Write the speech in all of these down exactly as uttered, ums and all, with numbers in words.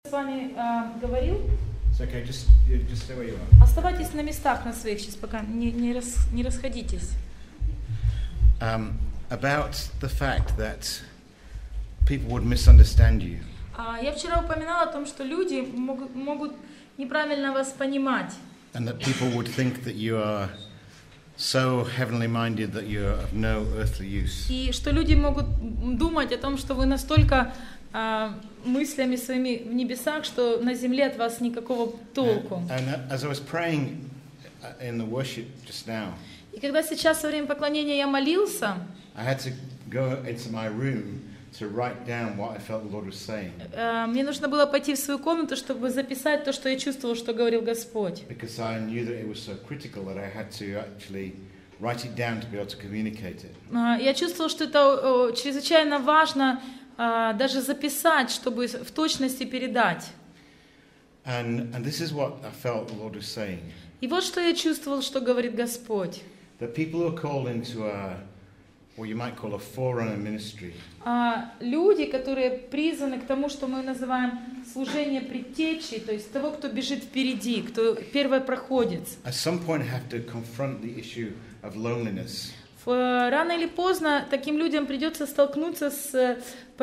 С вами э, говорил. Okay, just, just stay where you are. Оставайтесь на местах на своих сейчас, пока не, не, рас, не расходитесь. Um, about the fact that people would misunderstand you. Uh, я вчера упоминала о том, что люди могут, могут неправильно вас понимать. And that people would think that you are so heavenly minded that you are of no earthly use. И что люди могут думать о том, что вы настолько uh, мыслями своими в небесах, что на земле от вас никакого толку. And, and as I was praying in the worship just now, и когда сейчас во время поклонения я молился, I had to go into my room to write down what I felt the Lord was saying. Uh, мне нужно было пойти в свою комнату, чтобы записать то, что я чувствовал, что говорил Господь. Because I knew that it was so critical that I had to actually write it down to be able to communicate it. Uh, я чувствовал, что это uh, чрезвычайно важно uh, даже записать, чтобы в точности передать. And, and this is what I felt the Lord was saying. И вот что я чувствовал, что говорит Господь. That people who are called into a, what you might call a forerunner ministry. А люди, которые призваны к тому, что мы называем служение предтечи, то есть того, кто бежит впереди, кто первый проходец. At some point have to confront the issue of loneliness. Рано или поздно таким людям придется столкнуться с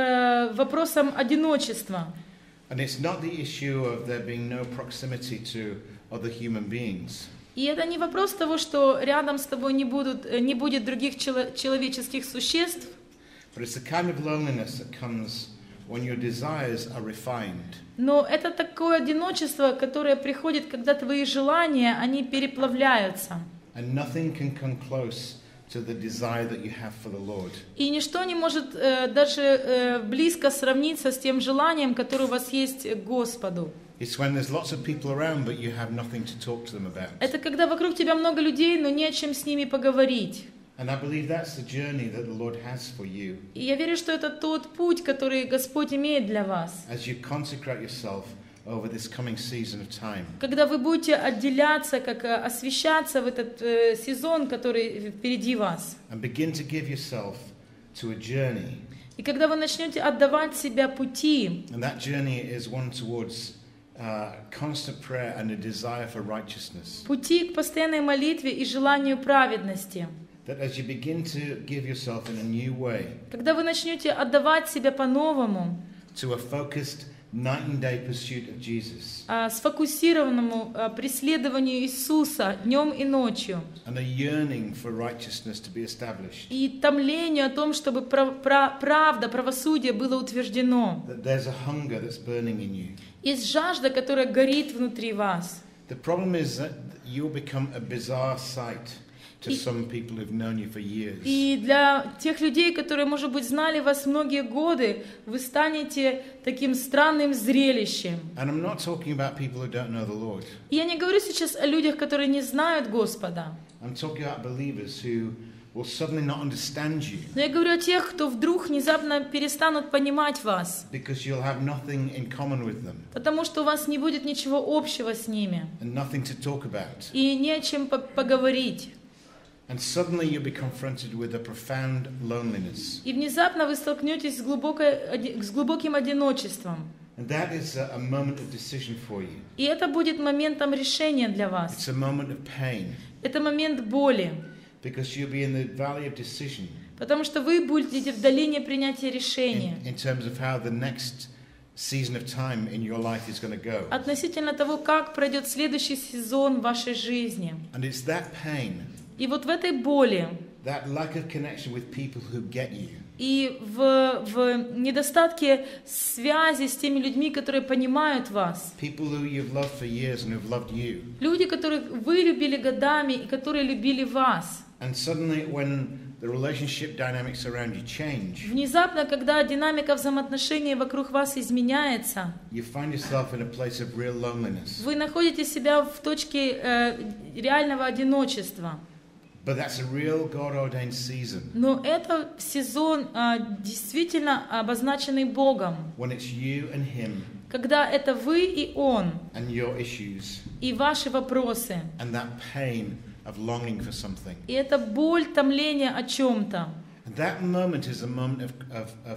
вопросом одиночества. And it's not the issue of there being no proximity to other human beings. И это не вопрос того, что рядом с тобой не будут, не будет других человеческих существ. But it's the kind of loneliness that comes when your desires are refined. Но это такое одиночество, которое приходит, когда твои желания, они переплавляются. And nothing can come close to the desire that you have for the Lord. И ничто не может э, даже э, близко сравниться с тем желанием, которое у вас есть к Господу. It's when there's lots of people around, but you have nothing to talk to them about. Это когда вокруг тебя много людей, но не о чем с ними поговорить. And I believe that's the journey that the Lord has for you. И я верю, что это тот путь, который Господь имеет для вас. As you consecrate yourself over this coming season of time. Когда вы будете отделяться, как освящаться в этот э, сезон, который впереди вас. And begin to give yourself to a journey. И когда вы начнете отдавать себя пути. And that journey is one towards uh, constant prayer and a desire for righteousness. Пути к постоянной молитве и желанию праведности. That as you begin to give yourself in a new way. Когда вы начнете отдавать себя по-новому. To a focused night and day pursuit of Jesus. Сфокусированному преследованию Иисуса днем и ночью. And a yearning for righteousness to be established. И томлению о том, чтобы правда, правосудие было утверждено. That there's a hunger that's burning in you. Есть жажда, которая горит внутри вас. The problem is that you'll become a bizarre sight to some people who've known you for years. И для тех людей, которые, может быть, знали вас многие годы, вы станете таким странным зрелищем. And I'm not talking about people who don't know the Lord. И я не говорю сейчас о людях, которые не знают Господа. I'm talking about believers who will suddenly not understand you. Но я говорю о тех, кто вдруг внезапно перестанут понимать вас. Because you'll have nothing in common with them. Потому что у вас не будет ничего общего с ними. And nothing to talk about. И не о чем поговорить. And suddenly you'll be confronted with a profound loneliness. И внезапно вы столкнетесь с, глубокой, с глубоким одиночеством. And that is a moment of decision for you. И это будет моментом решения для вас. It's a moment of pain. Это момент боли. Because you'll be in the valley of decision. Потому что вы будете в долине принятия решения. In, in terms of how the next season of time in your life is going to go. Относительно того, как пройдет следующий сезон вашей жизни. And it's that pain. И вот в этой боли, that lack of connection with people who get you. И в, в недостатке связи с теми людьми, которые понимают вас. People who you've loved for years and who've loved you. Люди, которых вы любили годами и которые любили вас. And suddenly when the relationship dynamics around you change. Внезапно, когда динамика взаимоотношений вокруг вас изменяется. You find yourself in a place of real loneliness. Вы находите себя в точке э, реального одиночества. But that's a real God-ordained season. Но это сезон а, действительно обозначенный Богом. When it's you and Him. Когда это вы и Он. And your issues. И ваши вопросы. And that pain of longing for something. И это боль, томление о чем-то. And that moment is a moment of, of, of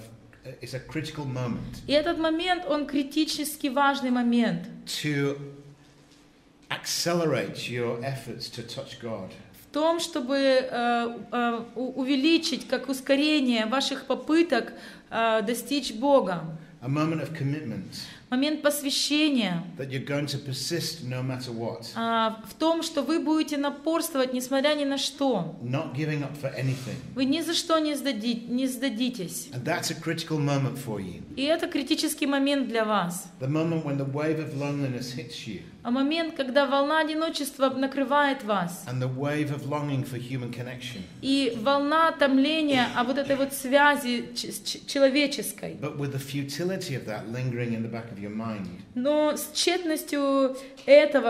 it's a critical moment. И этот момент, он критически важный момент. To accelerate your efforts to touch God. В том, чтобы э, э, увеличить, как ускорение ваших попыток э, достичь Бога. A moment of commitment. Момент посвящения. That you're going to persist no matter what. А, в том, что вы будете напорствовать, несмотря ни на что. Not giving up for anything. Вы ни за что не, сдади, не сдадитесь. And that's a critical moment for you. И это критический момент для вас. The moment when the wave of loneliness hits you. А момент, когда волна одиночества накрывает вас. And the wave of longing for human connection. И волна томления о вот этой вот связи человеческой. But with the futility of that lingering in the back of your mind. Но с тщетностью этого,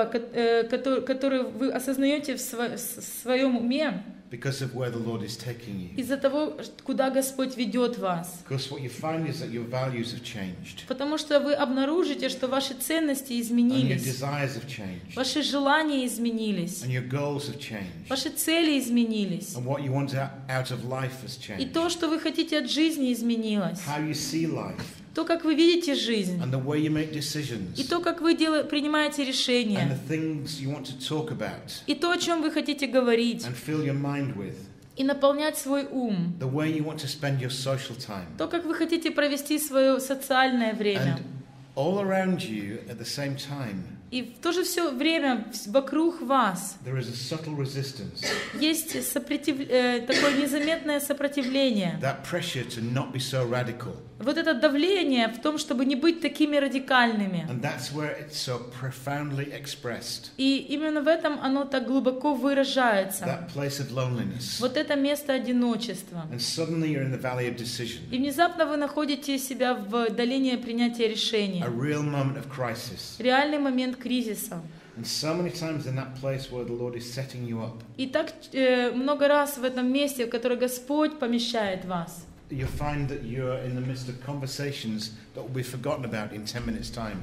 который вы осознаете в своем уме, Because of where the Lord is taking you. Из-за того, куда Господь ведет вас. Because what you find is that your values have changed. Потому что вы обнаружите, что ваши ценности изменились. And your desires have changed. Ваши желания изменились. And your goals have changed. Ваши цели изменились. And what you want out of life has changed. И то, что вы хотите от жизни, изменилось. How you see life. То, как вы видите жизнь. And the way you make decisions. И то, как вы дел... принимаете решения. And the things you want to talk about. И то, о чем вы хотите говорить. And fill your mind with. И наполнять свой ум. The way you want to spend your social time. То, как вы хотите провести свое социальное время. And all around you at the same time. И в то же все время вокруг вас There is a subtle resistance. Есть сопротив... э, такое незаметное сопротивление. That pressure to not be so radical. Вот это давление в том, чтобы не быть такими радикальными. And that's where it's so profoundly expressed. И именно в этом оно так глубоко выражается. That place of loneliness. Вот это место одиночества. And suddenly you're in the valley of decision. И внезапно вы находите себя в долине принятия решений. A real moment of crisis. Реальный момент кризиса. And so many times in that place where the Lord is setting you up. И так э, много раз в этом месте, в которое Господь помещает вас. You find that you're in the midst of conversations that will be forgotten about in ten minutes time.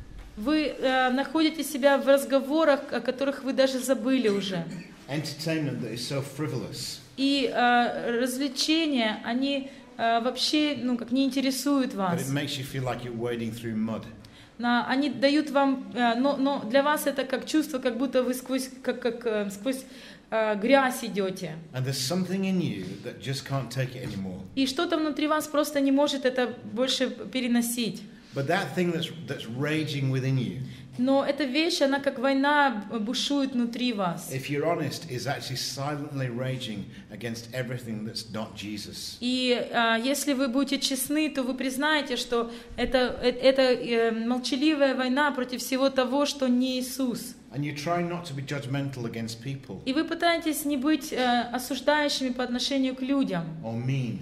Вы э, находите себя в разговорах, о которых вы даже забыли уже. Entertainment that is so frivolous. И э, развлечения, они э, вообще, ну, как не интересуют But вас. it makes you feel like you're wading through mud. На, они дают вам, э, но, но для вас это как чувство, как будто вы сквозь, как, как, э, сквозь э, грязь идете. And there's something in you that just can't take it anymore. И что-то внутри вас просто не может это больше переносить. But that thing that's that's raging within you. Но эта вещь, она как война бушует внутри вас. If you're honest, is actually silently raging against everything that's not Jesus. И а, если вы будете честны, то вы признаете, что это, это, это э, молчаливая война против всего того, что не Иисус. And you try not to be judgmental against people. И вы пытаетесь не быть э, осуждающими по отношению к людям. Or mean.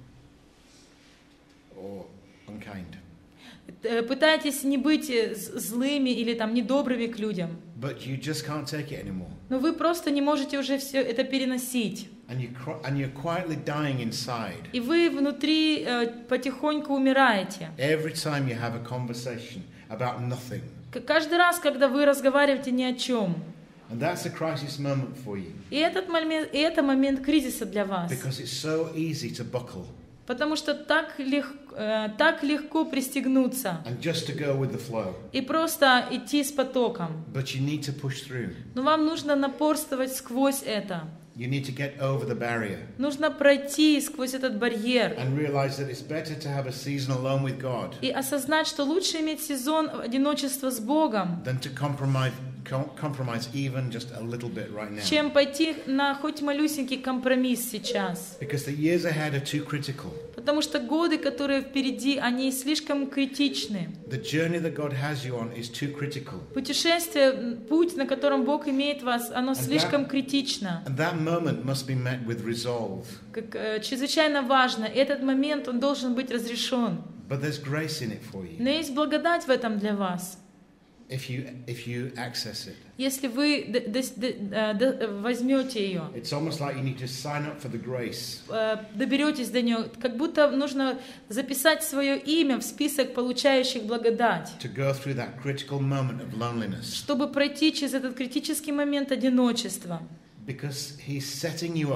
Or unkind. Пытаетесь не быть злыми или там недобрыми к людям. But you just can't take it anymore. Но вы просто не можете уже все это переносить. And you and you're quietly dying inside. И вы внутри э, потихоньку умираете. Every time you have a conversation about nothing. Каждый раз, когда вы разговариваете ни о чем. And that's a crisis moment for you. И этот момент, и это момент кризиса для вас. Because it's so easy to buckle. Потому что так легко, э, так легко пристегнуться. And just to go with the flow. И просто идти с потоком. But you need to push through. Но вам нужно напорствовать сквозь это. You need to get over the barrier. Нужно пройти сквозь этот барьер. And realize that it's better to have a season alone with God. И осознать, что лучше иметь сезон одиночества с Богом, Than to compromise compromise even just a little bit right now. чем пойти на хоть малюсенький компромисс сейчас. Because the years ahead are too critical. Потому что годы, которые впереди, они слишком критичны. The journey that God has you on is too critical. Путешествие, путь, на котором Бог имеет вас, оно слишком that, критично. And that moment must be met with resolve. Как, э, чрезвычайно важно. И этот момент, он должен быть разрешен. But there's grace in it for you. Но есть благодать в этом для вас. If you if you access it. Если вы д- д- д- д- возьмете ее, It's almost like you need to sign up for the grace. э, доберетесь до нее, как будто нужно записать свое имя в список получающих благодать, To go through that critical moment of loneliness. чтобы пройти через этот критический момент одиночества. Because He's setting you up.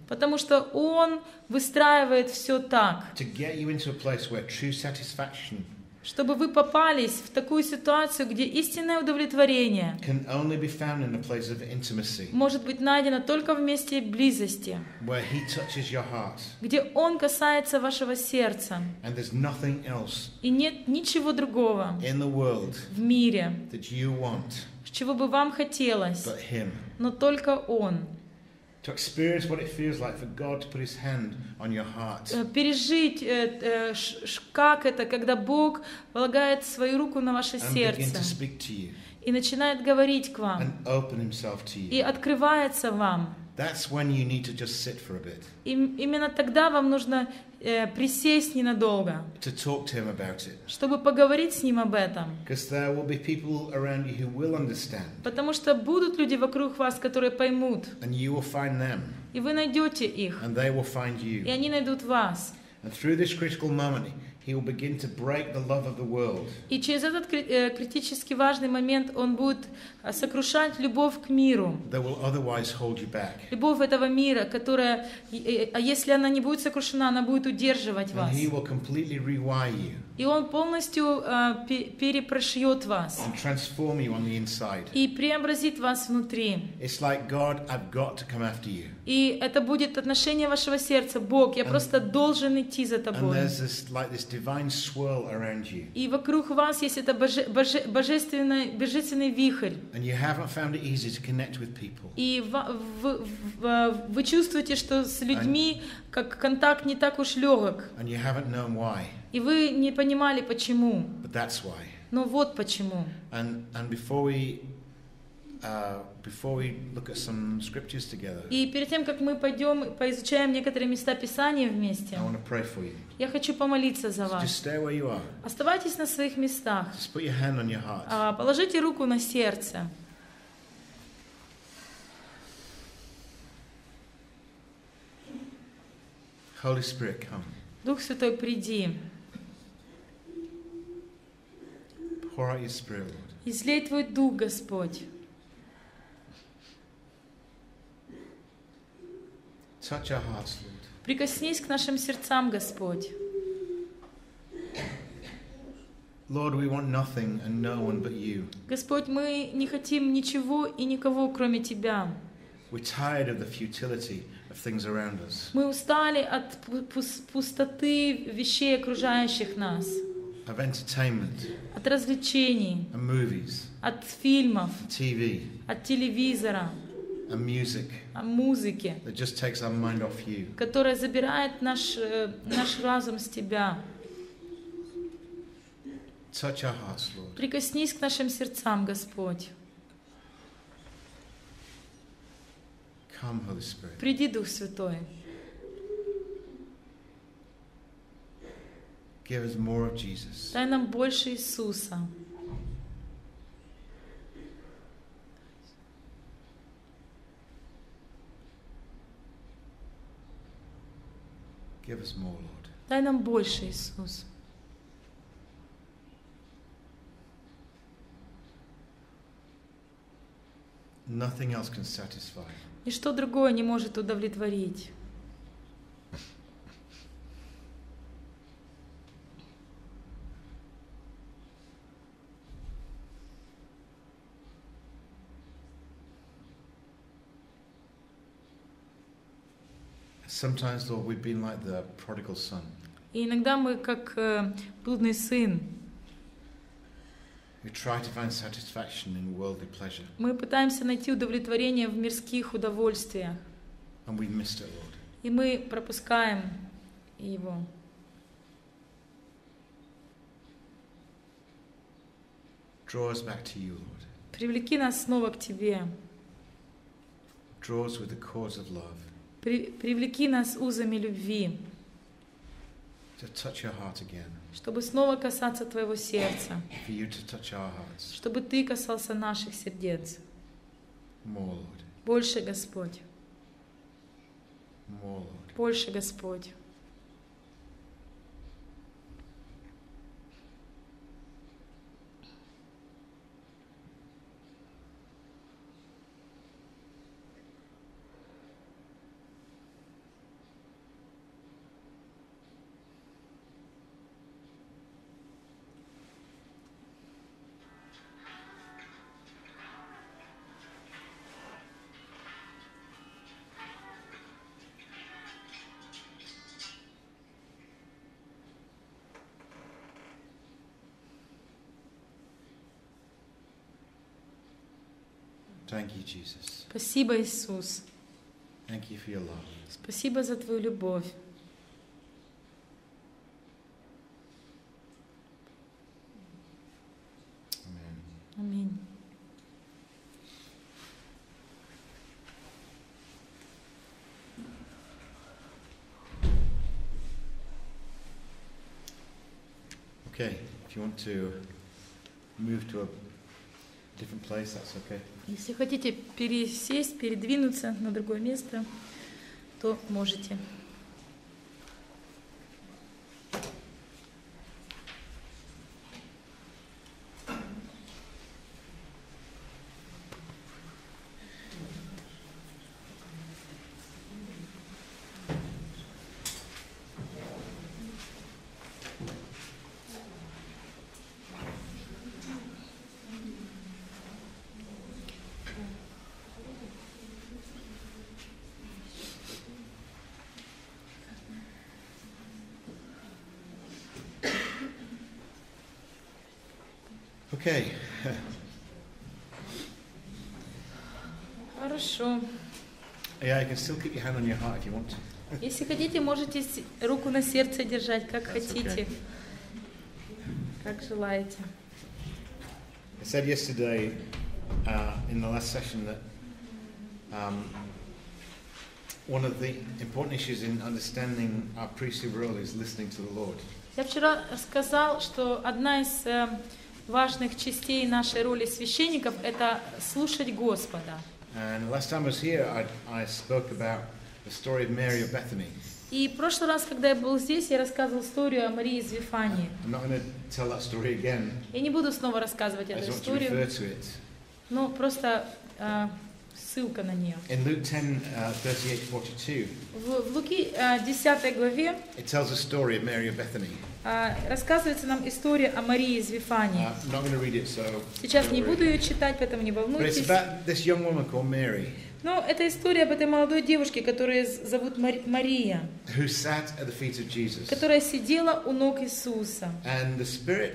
Потому что Он выстраивает все так, to get you into a place where true satisfaction чтобы вы попались в такую ситуацию, где истинное удовлетворение can only be found in a place of intimacy, может быть найдено только в месте близости, where He touches your heart, где Он касается вашего сердца, and there's nothing else и нет ничего другого in the world в мире, that you want чего бы вам хотелось, but Him. но только Он. To experience what it feels like for God to put His hand on your heart Э, Пережить, э, э, ш- ш- как это, когда Бог полагает свою руку на ваше and begin сердце to speak to you и начинает говорить к вам, and open Himself to и you. открывается вам. That's when you need to just sit for a bit, И именно тогда вам нужно э, присесть ненадолго, to talk to Him about it. чтобы поговорить с Ним об этом. Because there will be people around you who will understand, Потому что будут люди вокруг вас, которые поймут, and you will find them, и вы найдете их, and they will find и you. они найдут вас. And through this critical moment, He will begin to break the love of the world, И через этот кри- э, критически важный момент Он будет э, сокрушать любовь к миру. that will otherwise hold you back. Любовь этого мира, которая, э, э, а если она не будет сокрушена, она будет удерживать And вас. He will completely rewire you И Он полностью э, пе- перепрошьет вас and transform you on the inside. и преобразит вас внутри. It's like, God, I've got to come after you. И это будет отношение вашего сердца. Бог, я And- просто должен идти за And тобой. there's this, like this divine swirl around you. И вокруг вас есть это боже, боже, божественный, божественный вихрь. And you haven't found it easy to connect with people. И ва- в- в- вы чувствуете, что с людьми как контакт не так уж легок. And you haven't known why. И вы не понимали, почему. But that's why. Но вот почему. And, and before we uh, before we look at some scriptures together, И перед тем, как мы пойдем, поизучаем некоторые места Писания вместе, I want to pray for you. я хочу помолиться за So вас. just stay where you are. Оставайтесь на своих местах. Just put your hand on your heart. А, Положите руку на сердце. Holy Spirit, come. Дух Святой, приди. Pour out your Spirit, Lord. Излей Твой Дух, Господь. Touch our hearts, Lord. Прикоснись к нашим сердцам, Господь. Lord, we want nothing and no one but you. Господь, мы не хотим ничего и никого, кроме Тебя. We're tired of the futility of things around us, Мы устали от пу- пус- пустоты вещей, окружающих нас, of entertainment от развлечений, and movies, от фильмов, and T V от телевизора, and music от музыки, that just takes our mind off you. которая забирает наш, э, наш разум с Тебя. Touch our hearts, Lord. Прикоснись к нашим сердцам, Господь. Come, Holy Spirit. Приди, Дух Святой. Give us more of Jesus. Дай нам больше Иисуса. Give us more, Lord. Дай нам больше, Иисус. Nothing else can satisfy. Ничто другое не может удовлетворить. Sometimes, Lord, we've been like the prodigal son. И иногда мы как э, блудный сын. We try to find satisfaction in worldly pleasure, Мы пытаемся найти удовлетворение в мирских удовольствиях. and we've missed it, Lord. И мы пропускаем его. Draw us back to you, Lord. Привлеки нас снова к Тебе. Draw us with the cords of love При- привлеки нас узами любви, to touch your heart again, чтобы снова касаться Твоего сердца, for you to touch our hearts чтобы Ты касался наших сердец. more, Lord. Больше, Господь, More, Lord. больше, Господь. Thank you, Jesus. Спасибо, Иисус. Thank you for your love. Спасибо за Твою любовь. Amen. Аминь. Okay, if you want to move to a different place, that's okay. Если хотите пересесть, передвинуться на другое место, то можете. Okay. Хорошо. Yeah, you can still keep your hand on your heart if you want to. Если хотите, можете с- руку на сердце держать, как That's хотите, okay. как желаете. I said yesterday uh, in the last session that um, one of the important issues in understanding our priestly role is listening to the Lord. Я вчера сказал, что одна из э, важных частей нашей роли священников – это слушать Господа. And the last time I was here, I, I spoke about the story of Mary of Bethany. И в прошлый раз, когда я был здесь, я рассказывал историю о Марии из Вифании. I'm not going to tell that story again. Я не буду снова рассказывать I эту just want to историю, refer to it. но просто э, ссылка на нее. In Luke ten, uh, thirty-eight to forty-two, В, в Луки э, десятой главе it tells a story of Mary of Bethany. э, рассказывается нам история о Марии из Вифании. Uh, I'm not going to read it, so. Сейчас don't не worry. буду ее читать, поэтому не But it's волнуйтесь. about this young woman called Mary Но это история об этой молодой девушке, которую з- зовут Мари- Мария, who sat at the feet of Jesus. которая сидела у ног Иисуса. And the Spirit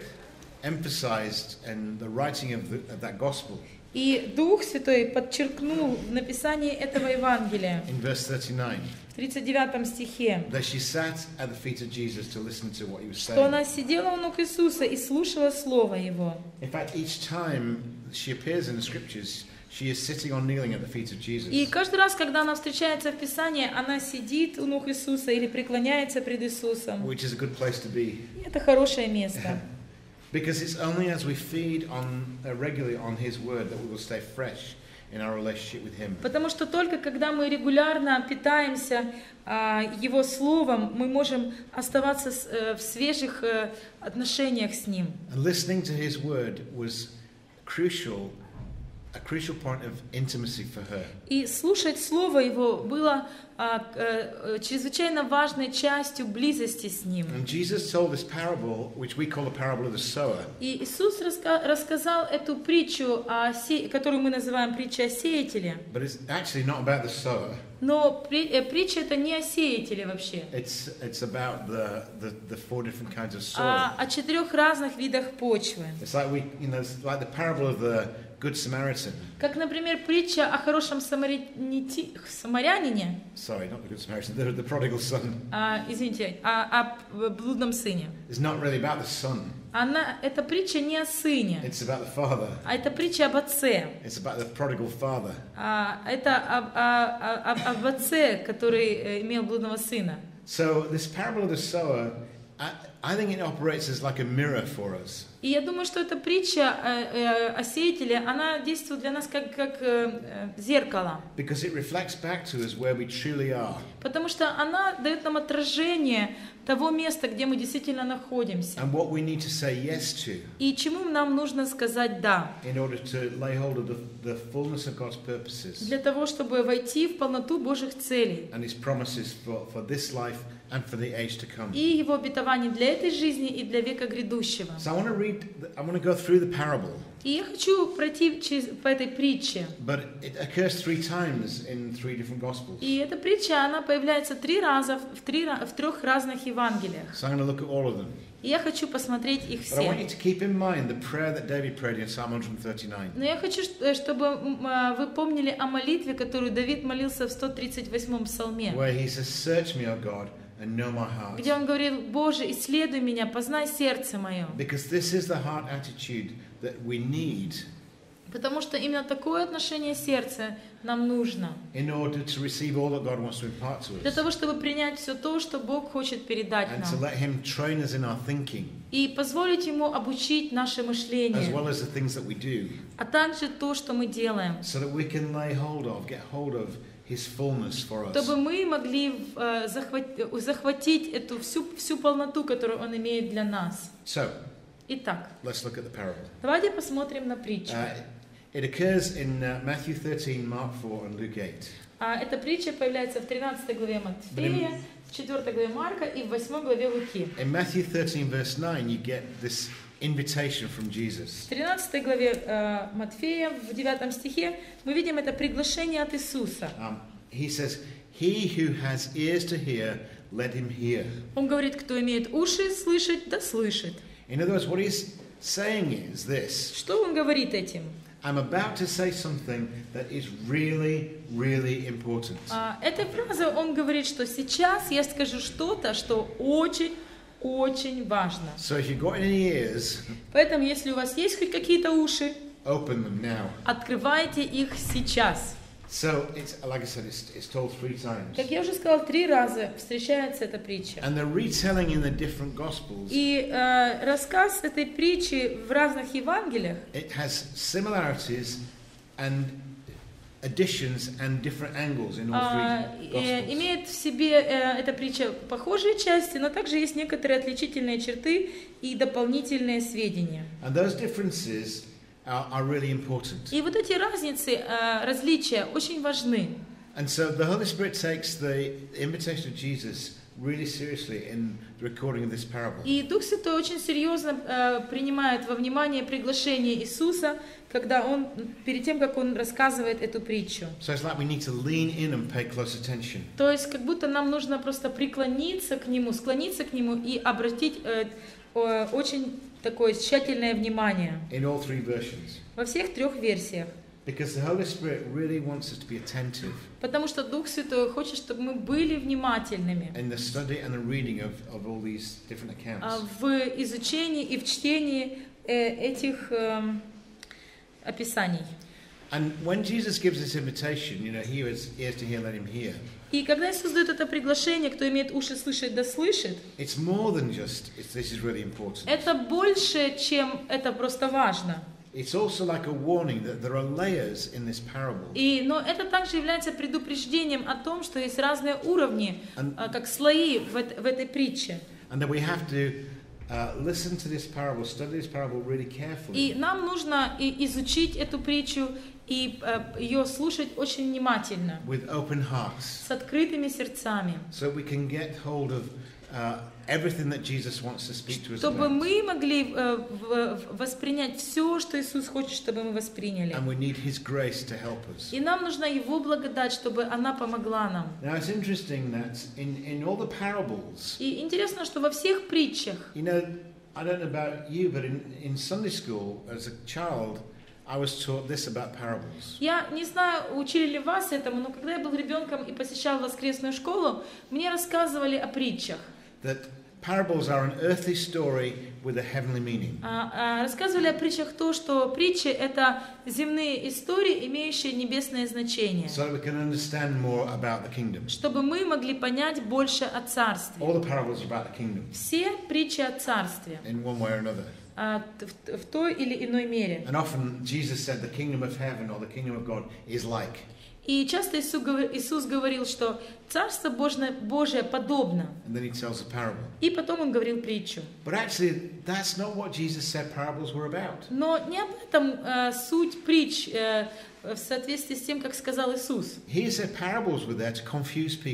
emphasized in the writing of, the, of that gospel И Дух Святой подчеркнул в написании этого Евангелия in verse thirty-nine в тридцать девятом стихе, that she sat at the feet of Jesus to listen to what he was что saying. она сидела у ног Иисуса и слушала Слово Его. In fact, each time she appears in the scriptures, she is sitting or kneeling at the feet of Jesus. И каждый раз, когда она встречается в Писании, она сидит у ног Иисуса или преклоняется пред Иисусом. Which is a good place to be. И это хорошее место. Because it's only as we feed on uh, regularly on His Word that we will stay fresh in our relationship with Him. Потому что только когда мы регулярно питаемся а, Его Словом, мы можем оставаться с- э, в свежих э, отношениях с Ним. And listening to His Word was crucial, a crucial point of intimacy for her. И слушать Слово Его было а, э, э, чрезвычайно важной частью близости с Ним. And Jesus told this parable, which we call the parable of the sower. И Иисус раска- рассказал эту притчу, о се- которую мы называем притчей о сеятеле. But it's actually not about the sower. Но при- э, притча это не о сеятеле вообще, It's it's about the, the, the four different kinds of soil. а о четырех разных видах почвы. It's like we, you know, it's like the parable of the Good Samaritan. Как, например, притча о хорошем самарянити- самарянине, Sorry, not the Good Samaritan, the, the prodigal son. а, извините, о, о п- блудном сыне. It's not really about the son. Она, эта притча не о сыне, It's about the father. а это притча об отце. It's about the prodigal father. А, это об, о- о- об отце, который э, имел блудного сына. So this parable of the sower, I, I think it operates as like a mirror for us. И я думаю, что эта притча э, э, о сеятеле, она действует для нас как, как э, э, зеркало. Because it reflects back to us where we truly are. Потому что она дает нам отражение того места, где мы действительно находимся. And what we need to say yes to И чему нам нужно сказать «да», in order to lay hold of the, the fullness of God's purposes для того, чтобы войти в полноту Божьих целей and His promises for, for this life and for the age to come. И Его обетование для этой жизни и для века грядущего. So I want to read, I want to go through the parable. И я хочу пройти через, по этой притче. But it occurs three times in three different Gospels. И эта притча, она появляется три раза в, три, в трех разных Евангелиях. So I'm going to look at all of them. И я хочу посмотреть их But I want you все. to keep in mind the prayer that David prayed in Psalm one thirty-nine. Но я хочу, чтобы вы помнили о молитве, которую Давид молился в сто тридцать восьмом псалме. Where he says, "Search me, O God, and know my heart." Где он говорил: Боже, исследуй меня, познай сердце мое. Because this is the heart attitude that we need Потому что именно такое отношение сердца нам нужно. in order to receive all that God wants to impart to Для us. того, чтобы принять все то, что Бог хочет передать And to нам. let him train us in our thinking, И позволить Ему обучить наше as мышление, well as the things that we do, а также то, что мы делаем. so that we can lay hold of, get hold of his fullness for us. Чтобы мы могли э, захватить, захватить эту всю, всю полноту, которую Он имеет для нас. So, Итак, let's look at the parable. давайте посмотрим на притчу. Uh, it occurs in uh, Matthew thirteen, Mark four, and Luke eight. А эта притча появляется в тринадцатой главе Матфея, в четвёртой главе Марка и в восьмой главе Луки. In Matthew thirteen, verse nine, you get this invitation from Jesus. В тринадцатой главе э, Матфея, в девятом стихе, мы видим это приглашение от Иисуса. Um, he says, "He who has ears to hear, let him hear." Он говорит: кто имеет уши слышать, да слышит. In other words, what he's saying is this: Что он говорит этим? I'm about to say something that is really, really important. А, этой фразой он говорит, что сейчас я скажу что-то, что очень-очень важно. So if you've got any ears, Поэтому, если у вас есть хоть какие-то уши, open them now. открывайте их сейчас. So it's like I said, it's, it's told three times, Как я уже сказала, три раза встречается эта притча. and the retelling in the different Gospels. И э, рассказ этой притчи в разных Евангелиях, It has similarities and additions and different angles in all а, three э, Gospels. имеет в себе э, эта притча похожие части, но также есть некоторые отличительные черты и дополнительные сведения. And those differences are, are really important. И вот эти разницы, э, различия очень важны. And so the Holy Spirit takes the invitation of Jesus really seriously in the recording of this parable. И Дух Святой очень серьезно э, принимает во внимание приглашение Иисуса, когда он, перед тем, как он рассказывает эту притчу. So it's like we need to lean in and pay close attention. То есть, как будто нам нужно просто преклониться к Нему, склониться к Нему и обратить э, э, очень такое тщательное внимание In all three versions. во всех трех версиях. Because the Holy Spirit really wants us to be attentive Потому что Дух Святой хочет, чтобы мы были внимательными in the study and the reading of, of all these different а, accounts. в изучении и в чтении э, этих э, описаний. And when Jesus gives this invitation, you know, he who has ears to hear, let him hear. И когда Иисус дает это приглашение, кто имеет уши слышать, да слышит, It's more than just, it's, this is really important. это больше, чем это просто важно. It's also like a warning that there are layers in this parable. И, но это также является предупреждением о том, что есть разные уровни, And- а, как слои в, эт- в этой притче. And that we have to uh, listen to this parable, study this parable really carefully. И нам нужно и изучить эту притчу и э, ее слушать очень внимательно, With open hearts, с открытыми сердцами, so we can get hold of uh, everything that Jesus wants to speak to us чтобы about. мы могли э, в- в- воспринять все, что Иисус хочет, чтобы мы восприняли. And we need His grace to help us. И нам нужна Его благодать, чтобы она помогла нам. Now it's interesting that in, in all the parables, И интересно, что во всех притчах, you know, I don't know about you, but in, in Sunday school as a child, I was taught this about parables. я не знаю, учили ли вас этому, но когда я был ребенком и посещал воскресную школу, мне рассказывали о притчах. That parables are an earthly story with a heavenly meaning. А, а, рассказывали о притчах то, что притчи — это земные истории, имеющие небесное значение, So that we can understand more about the kingdom. чтобы мы могли понять больше о Царстве. All the parables are about the kingdom Все притчи о Царстве in one way or another. а, в, в той или иной мере. And often Jesus said the kingdom of heaven or the kingdom of God is like. И часто Иисус, говор- Иисус говорил, что Царство Божие, Божие подобно. And then he tells a parable. И потом он говорил притчу. But actually, that's not what Jesus said parables were about. Но не об этом э, суть притч э, в соответствии с тем, как сказал Иисус. He said parables were there to confuse people.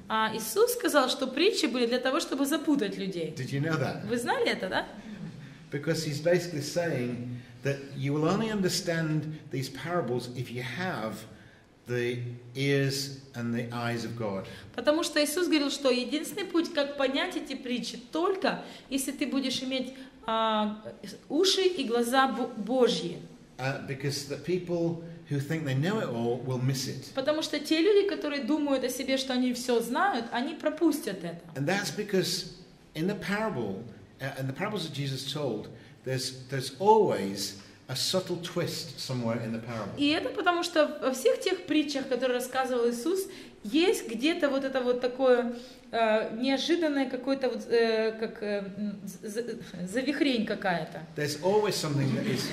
А Иисус сказал, что притчи были для того, чтобы запутать людей. Did you know that? Вы знали это, да? Because he's basically saying that you will only understand these parables if you have the ears and the eyes of God. Потому что Иисус говорил, что единственный путь, как понять эти притчи, только если ты будешь иметь а, уши и глаза Божьи. Uh, because the people who think they know it all will miss it. Потому что те люди, которые думают о себе, что они все знают, они пропустят это. And that's because in the parable, uh, in the parables that Jesus told, there's there's always a subtle twist somewhere in the parable. И это потому что во всех тех притчах, которые рассказывал Иисус, есть где-то вот это вот такое э, неожиданное какое-то вот э, как э, завихрень какая-то. There's always something that is.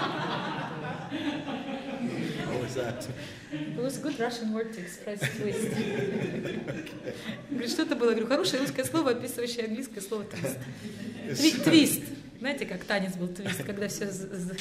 What was that? It was a good Russian word to express twist. Говорит, что это было? Говорю, хорошее русское слово, описывающее английское слово твист. Твист. Знаете, как танец был твист, когда все...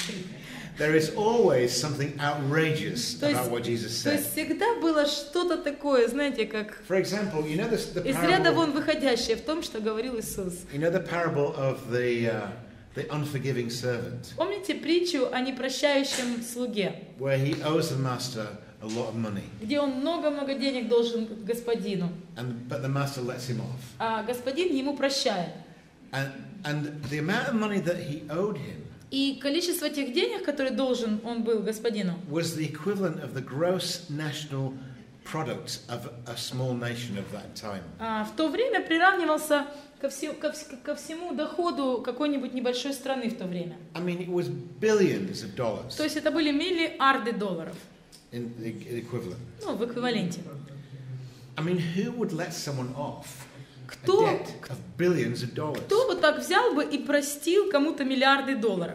There is always something outrageous about what Jesus said. То есть всегда было что-то такое, знаете, как... For example, you know the, the из ряда parable, вон выходящее в том, что говорил Иисус. you know the parable of the, uh, the unforgiving servant, Помните притчу о непрощающем слуге, where he owes the master a lot of money, где он много-много денег должен господину, and but the master lets him off. а господин ему прощает. And, and the amount of money that he owed him И количество тех денег, которые должен он был господину, was the equivalent of the gross national product of a small nation of that time. а, в то время приравнивался ко, все, ко, вс- ко всему доходу какой-нибудь небольшой страны в то время. I mean, it was billions of dollars То есть это были миллиарды долларов, in the equivalent. ну, в эквиваленте. I mean, who would let someone off a Кто, debt of billions of dollars? кто вот так взял бы и простил кому-то миллиарды долларов?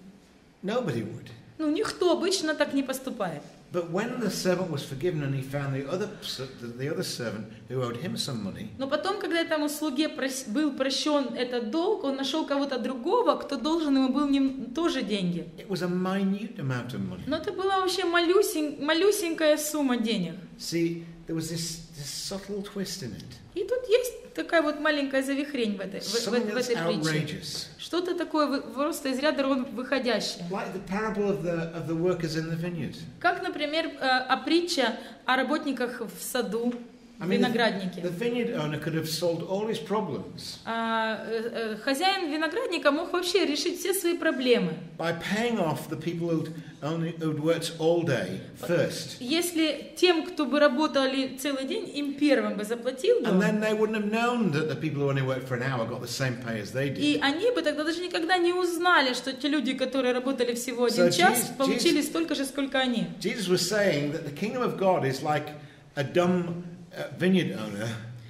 Nobody would. Ну, никто обычно так не поступает. But when the servant was forgiven and he found the other the other servant who owed him some money, Но потом, когда этому слуге прос- был прощен этот долг, он нашел кого-то другого, кто должен ему был ним тоже деньги. it was a minute amount of money. Но это была вообще малюсень, малюсенькая сумма денег. See, there was this, this subtle twist in it. И тут есть такая вот маленькая завихрень в этой, в, в- Something в that's этой притче. outrageous. Что-то такое вы- просто из ряда вон выходящее. Like the parable of the of the workers in the vineyard. Как, например, э, о притче о работниках в саду, I в mean, the, винограднике. the vineyard owner could have solved all his problems А, э, э, Хозяин виноградника мог вообще решить все свои проблемы. by paying off the people who'd only who'd worked all day first, Если тем, кто бы работали целый день, им первым бы заплатил бы, and then they wouldn't have known that the people who only worked for an hour got the same pay as they и did. они бы тогда даже никогда не узнали, что те люди, которые работали всего один So час, Jesus- получили столько же, сколько они. Jesus was saying that the kingdom of God is like a dumb uh, vineyard owner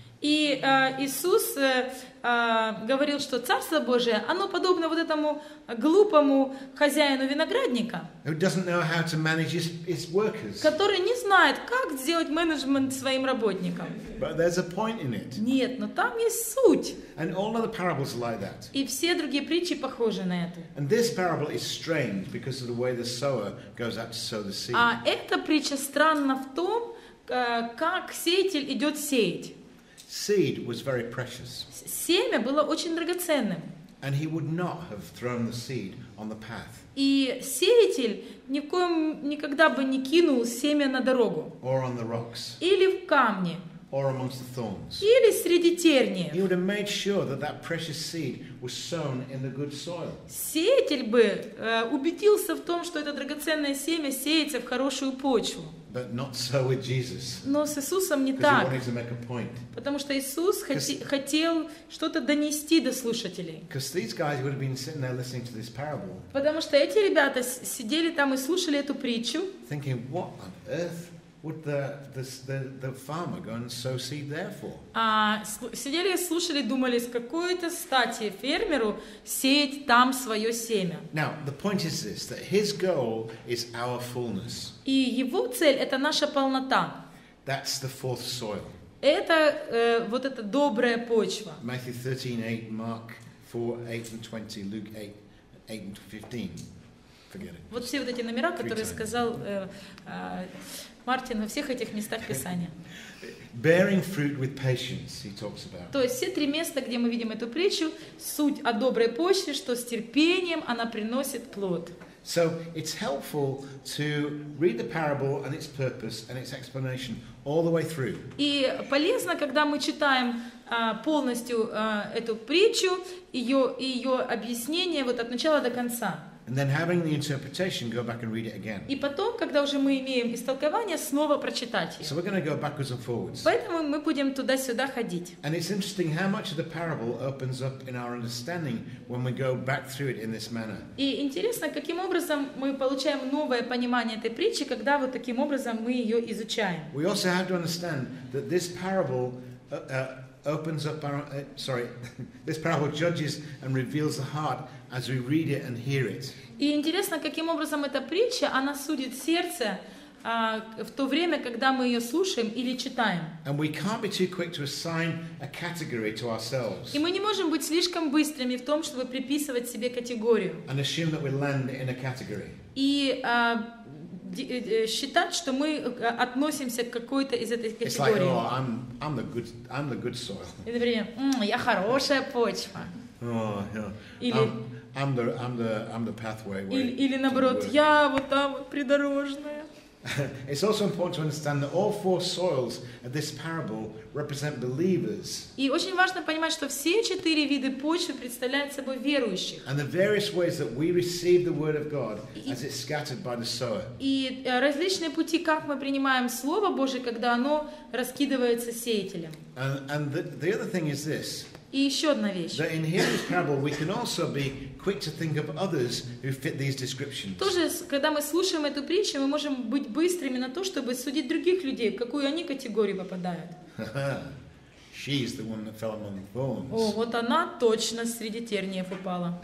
И э, Иисус э, э, говорил, что Царство Божие, оно подобно вот этому глупому хозяину виноградника, who doesn't know how to manage his, his workers. который не знает, как сделать менеджмент своим работникам. But there's a point in it. Нет, но там есть суть. And all of the parables are like that. И все другие притчи похожи на эту. And this parable is strange because of the way the sower goes out to sow the seed. А эта притча странна в том, э, как сеятель идет сеять. Seed was very precious, Семя было очень драгоценным. and he would not have thrown the seed on the path И сеятель ни в коем никогда бы не кинул семя на дорогу. or on the rocks Или в камни. or amongst the thorns. Или среди He терниев. would have made sure that that precious seed was sown in the good soil. Сеятель бы э, убедился в том, что это драгоценное семя сеется в хорошую почву. But not so with Jesus, Но с Иисусом не because he так. wanted to make a point. Потому что Иисус хоти- хотел что-то донести до слушателей. Because these guys would have been sitting there listening to this parable, Потому что эти ребята с- сидели там и слушали эту притчу, thinking, what on earth would the, the, the, the farmer go and sow seed there for? а слу- сидели и слушали, думали, с какой-то стати фермеру сеять там свое семя. Now, the point is this, that his goal is our fullness. И его цель – это наша полнота. That's the fourth soil. Это э, вот эта добрая почва. Matthew thirteen eight, Mark four eight and twenty, Luke eight eight and fifteen. forget it. Вот все вот эти номера, которые сказал э, э, Мартин во всех этих местах Писания. Bearing fruit with patience, he talks about. То есть все три места, где мы видим эту притчу, суть о доброй почве, что с терпением она приносит плод. So it's helpful to read the parable and its purpose and its explanation all the way through. И полезно, когда мы читаем а, полностью а, эту притчу, ее, ее объяснение вот от начала до конца. And then having the interpretation, go back and read it again. И потом, когда уже мы имеем истолкование, снова прочитать ее. So we're going to go backwards and forwards. Поэтому мы будем туда-сюда ходить. And it's interesting how much of the parable opens up in our understanding when we go back through it in this manner. И интересно, каким образом мы получаем новое понимание этой притчи, когда вот таким образом мы ее изучаем. We also have to understand that this parable uh, uh, opens up our, uh, sorry, this parable judges and reveals the heart as we read it and hear it. И интересно, каким образом эта притча, она судит сердце а, в то время, когда мы ее слушаем или читаем. And we can't be too quick to assign a category to ourselves. И мы не можем быть слишком быстрыми в том, чтобы приписывать себе категорию. And assume that we land in a category. И а, считать, что мы относимся к какой-то из этой категории. It's like, oh, I'm, I'm the good, I'm the good soil. И, например, «М, я хорошая почва. Oh, yeah. Или, I'm, I'm the, I'm the, I'm the pathway. или, или наоборот, я вот там вот придорожная. It's also important to understand that all four soils of this parable represent believers. И очень важно понимать, что все четыре вида почвы представляют собой верующих. And the various ways that we receive the word of God as it's scattered by the sower. И различные пути, как мы принимаем Слово Божие, когда оно раскидывается сеятелем. And, and the, the other thing is this. И еще одна вещь. That in hearing this parable, we can also be quick to think of others who fit these descriptions. Тоже, когда мы слушаем эту притчу, мы можем быть быстрыми на то, чтобы судить других людей, в какую они категорию попадают. She's the one that fell among the thorns. О, вот она точно среди терниев упала.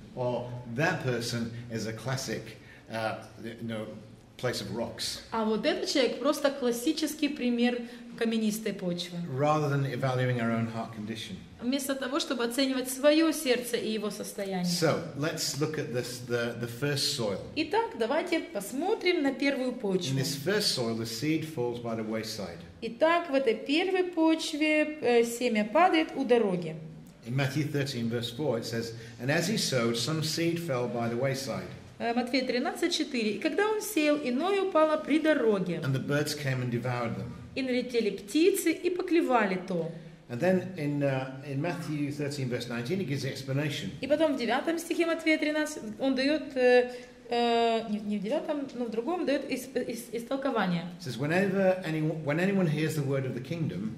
Or that person is a classic, uh, you know, place of rocks. А вот этот человек просто классический пример каменистой почвы. Rather than evaluating our own heart condition. Вместо того, чтобы оценивать свое сердце и его состояние. So let's look at this, the the first soil. Итак, давайте посмотрим на первую In почву. this first soil, the seed falls by the wayside. Итак, в этой первой почве э, семя падает у дороги. In Matthew thirteen, verse four, it says, "And as he sowed, some seed fell by the wayside, Э, Матфея тринадцать четыре. И когда он сеял, иное упало при дороге. and the birds came and devoured them." И налетели птицы и поклевали то. And then in uh, in Matthew thirteen, verse nineteen, it gives the explanation. И потом в девятом стихе Матфея тринадцать он дает, э, э, не, не в девятом, но в другом дает ис, ис, истолкование. It says, "Whenever anyone, when anyone hears the word of the kingdom,"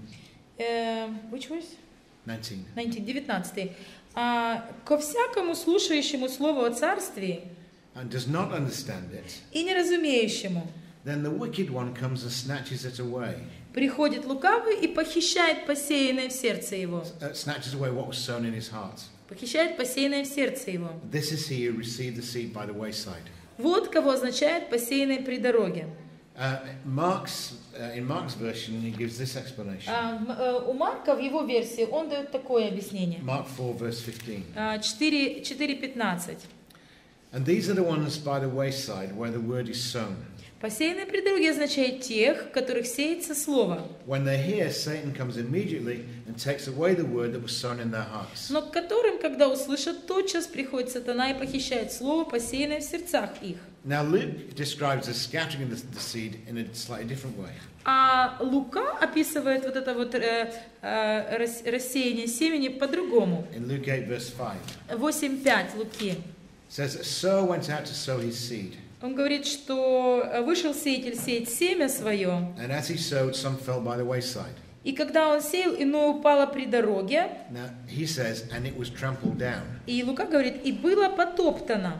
Э, which was? nineteen. девятнадцатый. А, ко всякому слушающему слово о царстве "And does not understand it, и неразумеющему then the wicked one comes and snatches it away, приходит лукавый и похищает посеянное в сердце его. uh, snatches away what was sown in his heart. Похищает посеянное в сердце его. This is he who received the seed by the wayside." Вот кого означает посеянное при дороге. Uh, Mark's, uh, in Mark's version, he gives this explanation. А, м, э, у Марка в его версии он дает такое объяснение. Mark four, verse fifteen. А, четыре пятнадцать. "And these are the ones by the wayside where the word is sown. Посеянное при дороге означает тех, в которых сеется слово, When they hear, Satan comes immediately and takes away the word that was sown in their hearts." но к которым, когда услышат, тотчас приходит сатана и похищает слово, посеянное в сердцах их. Now Luke describes the scattering of the, the seed in a slightly different way. А Лука описывает вот это вот э, э, рас, рассеяние семени по-другому. In Luke eight, verse five, восемь пять Луки. it says, "A sower went out to sow his seed, Он говорит, что вышел сеятель сеять семя свое, and as he sowed, some fell by the wayside." и когда он сеял, иное упало при дороге, Now he says, "And it was trampled down, и Лука говорит, и было потоптано,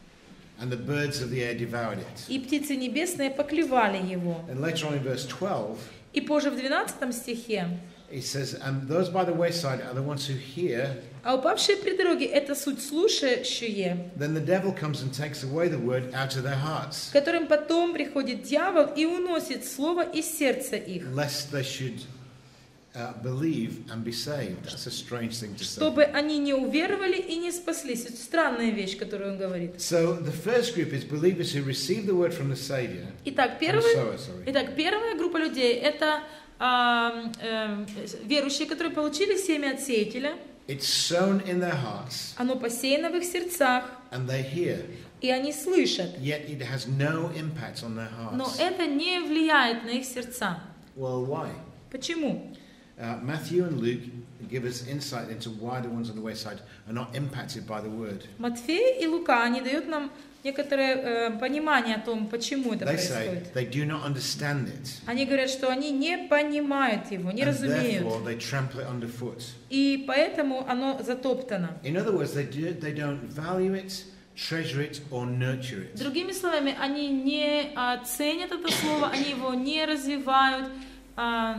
and the birds of the air devoured it." и птицы небесные поклевали его. And later on in verse twelve, И позже в двенадцатом стихе, it says, "And those by the wayside are the ones who hear. а упавшие при дороге — это суть слушающие, Then the devil comes and takes away the word out of their hearts, которым потом приходит дьявол и уносит слово из сердца их, lest they should uh, believe and be saved. That's a strange thing to say. Чтобы они не уверовали и не спаслись. Это странная вещь, которую он говорит. So the first group is believers who receive the word from the Savior. Итак, первый, итак, первая группа людей это а, э, верующие, которые получили семя от сеятеля. It's sown in their hearts. Оно посеяно в их сердцах. And they hear. И они слышат. Yet it has no impact on their hearts. Но это не влияет на их сердца. Well, why? Почему? Uh, Matthew and Luke give us insight into why the ones on the wayside are not impacted by the word. Матфей и Лука, они дают нам некоторое э, понимание о том, почему это They происходит. say they do not understand it. Они говорят, что они не понимают его, не And разумеют. therefore they trample it underfoot. И поэтому оно затоптано. In other words, they do, they don't value it, treasure it, or nurture it. Другими словами, они не а, ценят это слово, они его не развивают, а,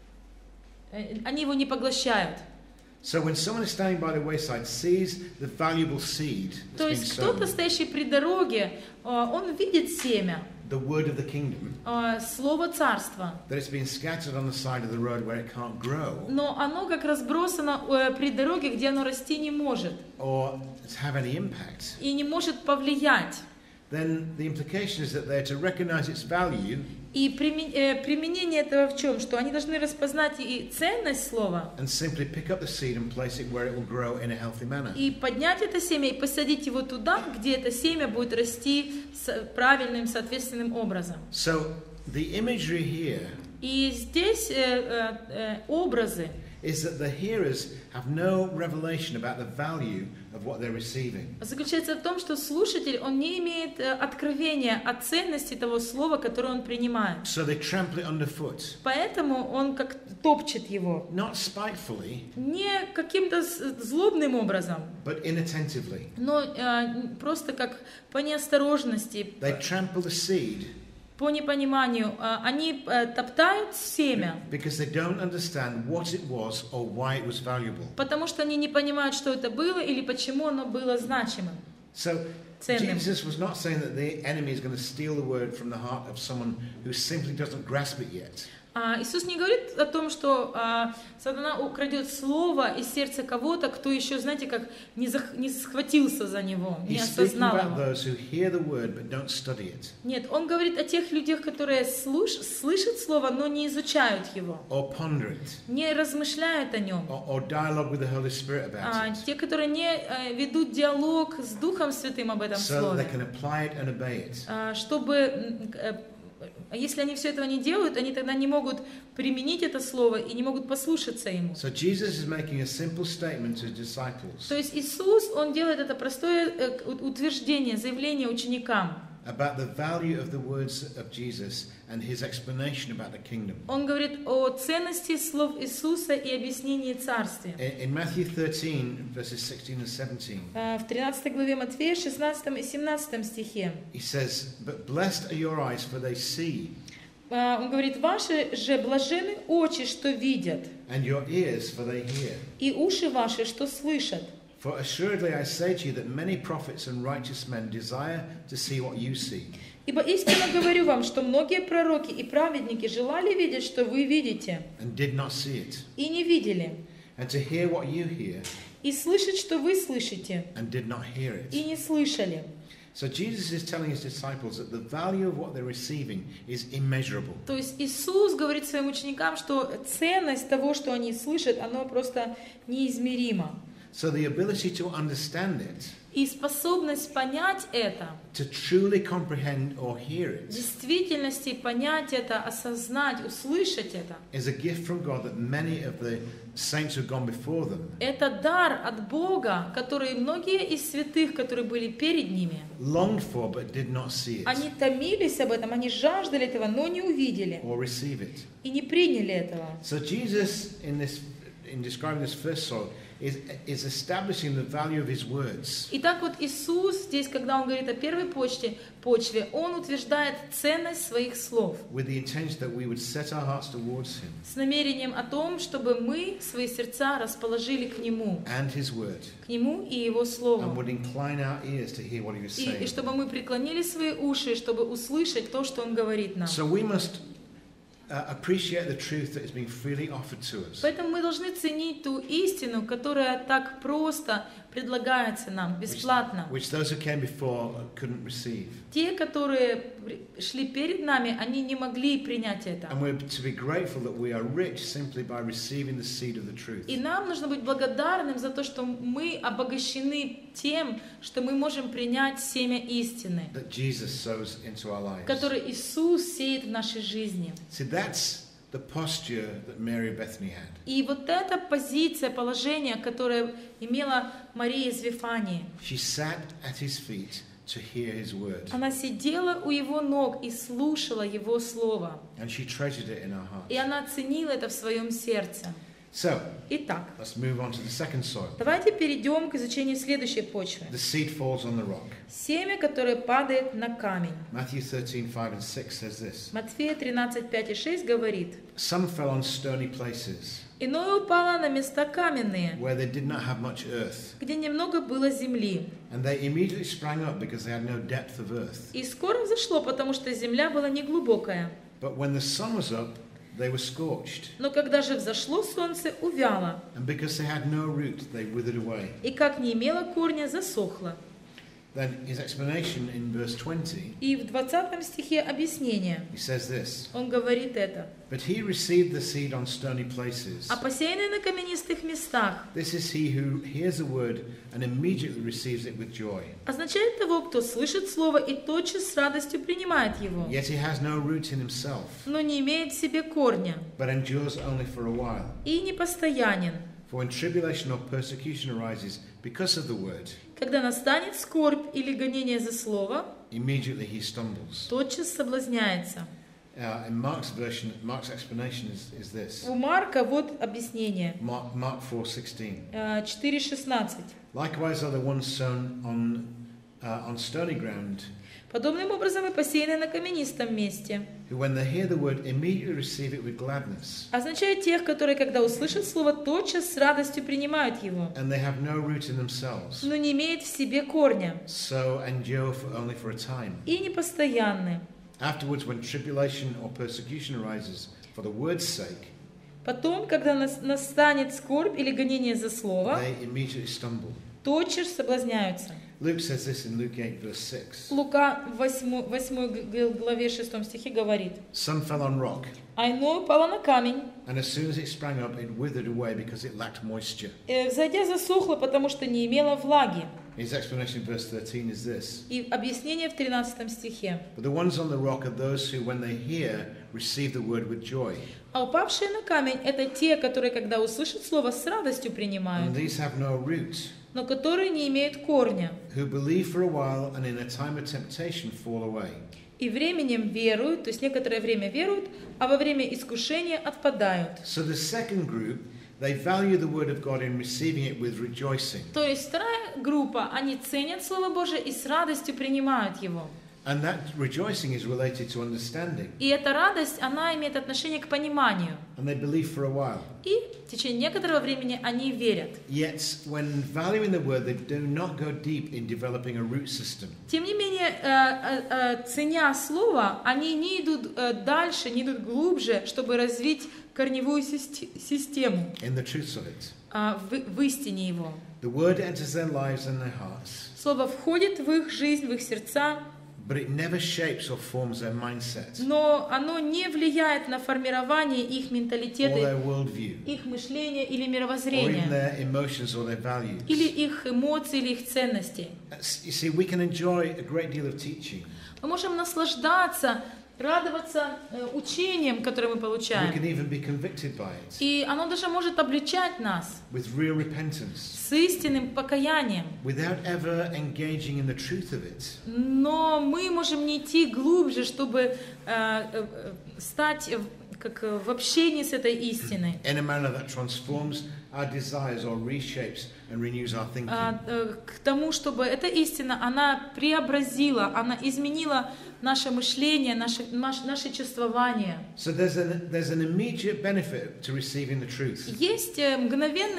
они его не поглощают. So when someone is standing by the wayside sees the valuable seed То that's been есть кто-то, sown, стоящий при дороге, он видит семя, the word of the kingdom, слово царства, that it's been scattered on the side of the road where it can't grow, но оно как разбросано при дороге, где оно расти не может or have any impact, и не может повлиять. then the implication is that they're to recognize its value. И применение этого в чем? Что они должны распознать и ценность слова, And simply pick up the seed and place it where it will grow in a healthy manner. и поднять это семя и посадить его туда, где это семя будет расти правильным, соответственным образом. So the imagery here И здесь э, э, образы. is that the hearers have no revelation about the value of what they're receiving. Заключается в том, что слушатель, он не имеет откровения о ценности того слова, которое он принимает. So they trample it underfoot. Поэтому он как топчет его. Not spitefully, Не каким-то злобным образом, but inattentively. но э, просто как по неосторожности, They trample the seed по непониманию. Э, они э, топтают семя, because they don't understand what it was or why it was valuable. потому что они не понимают, что это было или почему оно было значимым. So ценным. Jesus was not saying that the enemy is going to steal the word from the heart of someone who simply doesn't grasp it yet. А, Иисус не говорит о том, что а, сатана украдет слово из сердца кого-то, кто еще, знаете, как не, зах, не схватился за него, не He's speaking осознал about его. those who hear the word but don't study it, Нет, он говорит о тех людях, которые слуш, слышат слово, но не изучают его, or ponder it, не размышляют о нем. or, or dialogue with the Holy Spirit about А, it, те, которые не а, ведут диалог с Духом Святым об этом so that слове, they can apply it and obey it. а, чтобы... м, э, Если они все этого не делают, они тогда не могут применить это слово и не могут послушаться ему. So Jesus is making a simple statement to his disciples То есть Иисус, Он делает это простое э, утверждение, заявление ученикам. about the value of the words of Jesus and his explanation about the kingdom. Он говорит о ценности слов Иисуса и объяснении Царствия. In, in Matthew thirteen, verses sixteen and seventeen, В тринадцатой главе Матфея, шестнадцатом и семнадцатом стихе, he says, "But blessed are your eyes, for they see, он говорит: «Ваши же блажены очи, что видят, and your ears, for they hear. и уши ваши, что слышат. For assuredly I say to you that many prophets and righteous men desire to see what you see, Ибо истинно говорю вам, что многие пророки и праведники желали видеть, что вы видите, and did not see it, и не видели, and to hear what you hear, и слышать, что вы слышите, and did not hear it." и не слышали». So Jesus is telling his disciples that the value of what they're receiving is immeasurable. То есть Иисус говорит своим ученикам, что ценность того, что они слышат, оно просто неизмеримо. So the ability to understand it, И способность понять это, to truly comprehend or hear в it, действительности понять это, осознать, услышать это, is a gift from God that many of the saints who've gone before them это дар от Бога, который многие из святых, которые были перед ними, longed for but did not see it они томились об этом, они жаждали этого, но не увидели or receive it. и не приняли этого. So Jesus, in this, in describing this first soil, is, is establishing the value of his words. Итак, вот Иисус здесь, когда Он говорит о первой почте, почве, Он утверждает ценность своих слов With the intention that we would set our hearts towards him с намерением о том, чтобы мы свои сердца расположили к Нему, and his word, к Нему и Его and Слову, would incline our ears to hear what he was и, и saying. чтобы мы преклонили свои уши, чтобы услышать то, что Он говорит нам. So we must uh, appreciate the truth that is being freely offered to us. Поэтому мы должны ценить ту истину, которая так просто предлагается нам, бесплатно. Which, which those who came before couldn't receive. Те, которые шли перед нами, они не могли принять это. And we're to be grateful that we are rich simply by receiving the seed of the truth. И нам нужно быть благодарным за то, что мы обогащены тем, что мы можем принять семя истины, That Jesus sows into our lives. которое Иисус сеет в нашей жизни. See, that's the posture that Mary of Bethany had. И вот эта позиция, положение, которое имела Мария из Вифании, She sat at his feet to hear his word. она сидела у его ног и слушала его слово. And she treasured it in her heart. И она ценила это в своем сердце. So, Итак, let's move on to the second soil. давайте перейдем к изучению следующей почвы. The seed falls on the rock. Семя, которое падает на камень. Matthew thirteen, five and six says this. Матфея тринадцать, пять и шесть говорит: Some fell on stony places, «Иное упало на места каменные, where they did not have much earth. где немного было земли. And they immediately sprang up because they had no depth of earth. И скоро взошло, потому что земля была неглубокая. But when the sun was up, they were scorched. Но когда же взошло солнце, увяло, And because they had no root, they withered away. и как не имело корня, засохло». Then his explanation in verse twenty, И в двадцатом стихе объяснение. he says this. Он говорит это: But he received the seed on stony places. «А посеянный на каменистых местах» This is he who hears the word and immediately receives it with joy. означает того, кто слышит слово и тотчас с радостью принимает его, Yet he has no root in himself, но не имеет в себе корня but endures only for a while. и непостоянен. For when tribulation or persecution arises because of the word, Когда настанет скорбь или гонение за слово, immediately he stumbles. тотчас соблазняется. Uh, in Mark's version, Mark's explanation is, is this. У Марка вот объяснение. Mark, Mark four sixteen. э, четыре шестнадцать. Likewise are the ones sown on, uh, on stony ground, Подобным образом и посеянные на каменистом месте. who when they hear the word immediately receive it with gladness, Означает тех, которые, когда услышат слово, тотчас с радостью принимают его, and they have no root in themselves, но не имеет в себе корня so endure for only for a time. и непостоянны. Afterwards, when tribulation or persecution arises for the word's sake, Потом, когда нас- настанет скорбь или гонение за слово, they immediately stumble. тотчас соблазняются. Luke says this in Luke eight, verse six. Лука в восьмой главе шестом стихе говорит: Some fell on rock, «А иное упало на камень, and as soon as it sprang up, it withered away because it lacked moisture. э, взойдя засохло, потому что не имело влаги». His explanation in verse thirteen is this. И объяснение в тринадцатом стихе: But the ones on the rock are those who, when they hear, receive the word with joy. «А упавшие на камень — это те, которые, когда услышат слово, с радостью And принимают, these have no root, но которые не имеют корня, who believe for a while and in a time of temptation fall away. и временем веруют», то есть некоторое время веруют, а во время искушения отпадают. So the second group, they value the word of God in receiving it with rejoicing. То есть вторая группа, они ценят Слово Божие и с радостью принимают его. And that rejoicing is related to understanding. И эта радость, она имеет отношение к пониманию. And they believe for a while. И в течение некоторого времени они верят. Yet, when valuing the word, they do not go deep in developing a root system. Тем не менее, э, э, э, ценя Слово, они не идут э, дальше, не идут глубже, чтобы развить корневую систи- систему In the truths of it. э, в, в истине его. The word enters their lives and their hearts, Слово входит в их жизнь, в их сердца, but it never shapes or forms their mindset но оно не влияет на формирование их or менталитета, their worldview, их мышления или or even мировоззрения, their emotions or their values. или их эмоций, или их ценностей. You see, we can enjoy a great deal of teaching. Мы можем наслаждаться, радоваться э, учением, которое мы We получаем. can even be convicted by it И оно даже может обличать нас with real repentance, с истинным покаянием. without ever engaging in the truth of it. Но мы можем не идти глубже, чтобы э, э, стать в- как э, в общении с этой истиной. In a manner that transforms our desires or reshapes and renews our thinking. А, э, к тому, чтобы эта истина, она преобразила, она изменила наше мышление, наше, наш- наше чувствование. So there's an, there's an immediate benefit to receiving the truth. Есть э, мгновенный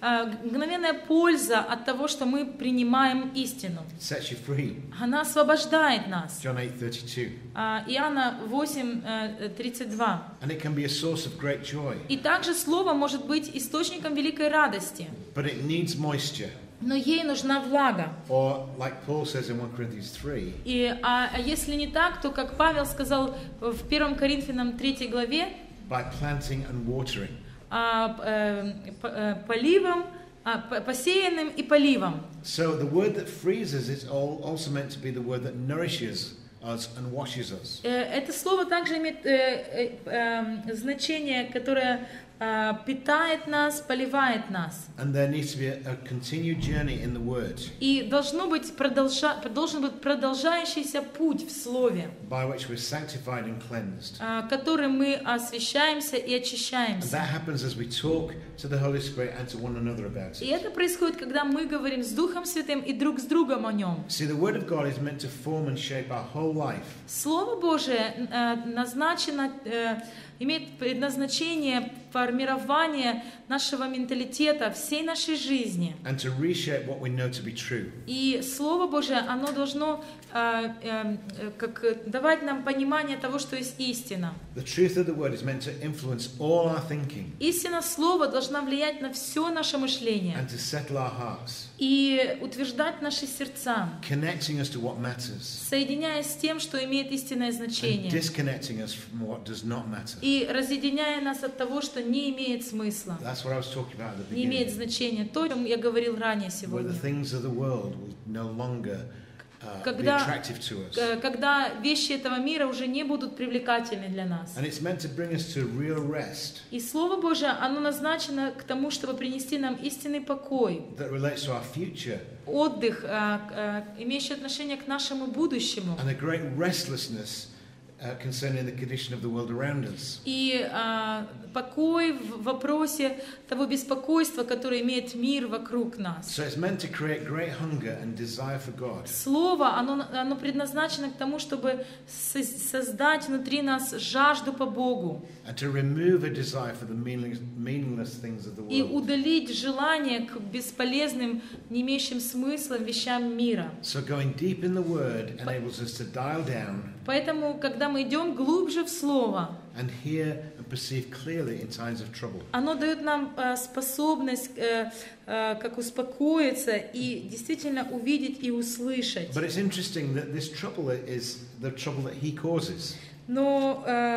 а, мгновенная польза от того, что мы принимаем истину. It sets you free. Она освобождает нас. John eight thirty-two. А, Иоанна восемь тридцать два. And it can be a source of great joy. И также слово может быть источником великой радости. But it needs moisture. Но ей нужна влага. Or, like Paul says in First Corinthians three, И, а, а если не так, то, как Павел сказал в первом Коринфянам третьей главе, by planting and watering. а, э, п- э, поливом, а, п- посеянным и поливом. So the word that frees us is all, also meant to be the word that nourishes us and washes us. Э, Это слово также имеет э, э, э, значение, которое э, питает нас, поливает нас. And there needs to be a, a continued journey in the word И должно быть продолжа, должен быть продолжающийся путь в слове, by which we're sanctified and cleansed. э, которым мы освящаемся и And очищаемся. that happens as we talk to the Holy Spirit and to one another about И it. это происходит, когда мы говорим с Духом Святым и друг с другом о нем. See, the word of God is meant to form and shape our whole life. Слово Божие э, назначено, э, имеет предназначение формирования нашего менталитета, всей нашей жизни. And to reshape what we know to be true. И Слово Божие, оно должно э, э, как, давать нам понимание того, что есть истина. The truth of the word is meant to influence all our thinking Истина Слова должна влиять на все наше мышление and to settle our hearts, и утверждать наши сердца, connecting us to what matters соединяясь с тем, что имеет истинное and значение, disconnecting us from what does not matter. и разъединяя нас от того, что не имеет смысла, That's what I was talking about at the не имеет beginning, значения. То, о чем я говорил ранее where сегодня. the things of the world will no longer uh, be Когда, attractive to us. э, когда вещи этого мира уже не будут привлекательны для нас. And it's meant to bring us to real rest И Слово Божие, оно назначено к тому, чтобы принести нам истинный покой, that relates to our future отдых, э, э, имеющий отношение к нашему будущему. and a great restlessness uh, concerning the condition of the world around us. И э, покой в вопросе того беспокойства, которое имеет мир вокруг нас. So it's meant to create great hunger and desire for God. Слово, оно, оно предназначено к тому, чтобы со- создать внутри нас жажду по Богу And to remove a desire for the meaningless, meaningless things of the и world. удалить желание к бесполезным, не имеющим смысла вещам мира. So going deep in the Word enables us to dial down Поэтому, когда мы идем глубже в Слово, and hear and perceive clearly in times of trouble. оно дает нам э, способность э, э, как успокоиться и действительно увидеть и услышать. But it's interesting that this trouble is the trouble that He causes. Но э,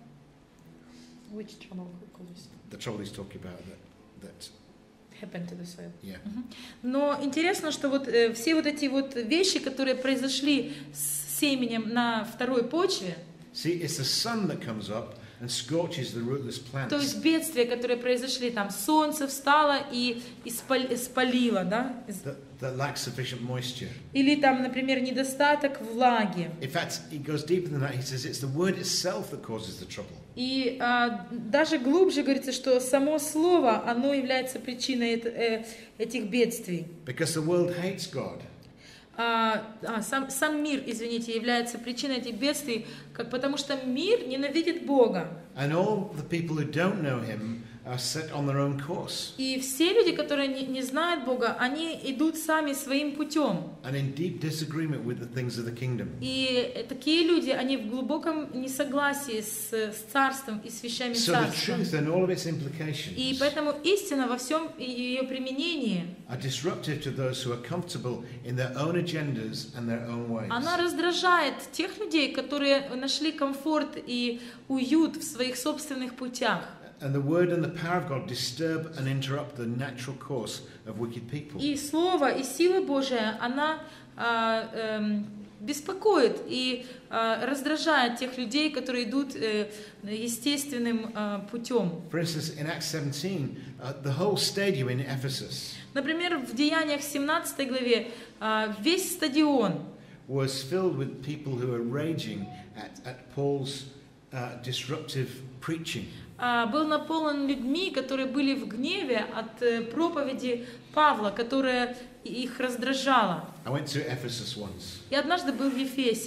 which trouble causes The trouble He's talking about that, that happened to the soil? yeah. Но интересно, что вот э, все вот эти вот вещи, которые произошли с семенем на второй почве, See, it's the sun that comes up and scorches the rootless то есть plants. бедствия, которые произошли, там солнце встало и испал- спалило, да? That, that lack sufficient moisture. Или там, например, недостаток влаги. In fact, he goes deeper than that. He says it's the word itself that causes the trouble. И а, даже глубже говорится, что само слово, оно является причиной это- э, этих бедствий. Because the world hates God. А, а, сам, сам мир, извините, является причиной этих бедствий, как, потому что мир ненавидит Бога. And all the people who don't know him are set on their own course. И все люди, которые не, не знают Бога, они идут сами своим путем. And in deep disagreement with the things of the kingdom. И такие люди, они в глубоком несогласии с, с царством и с вещами So the царства. truth and all of its И implications поэтому истина во всем ее применении, are disruptive to those who are comfortable in their own agendas and their own ways. она раздражает тех людей, которые нашли комфорт и уют в своих собственных путях. And the word and the power of God disturb and interrupt the natural course of wicked people. И Слово, и сила Божия, она а, эм, беспокоит и а, раздражает тех людей, которые идут э, естественным а, путем. For instance, in Acts seventeen, uh, the whole stadium in Ephesus Например, в Деяниях семнадцатой главе а, весь стадион was filled with people who were raging at, at Paul's uh, disruptive preaching. а, был наполнен людьми, которые были в гневе от э, проповеди Павла, которая их раздражала. I went to Ephesus once, Я однажды был в Ефесе,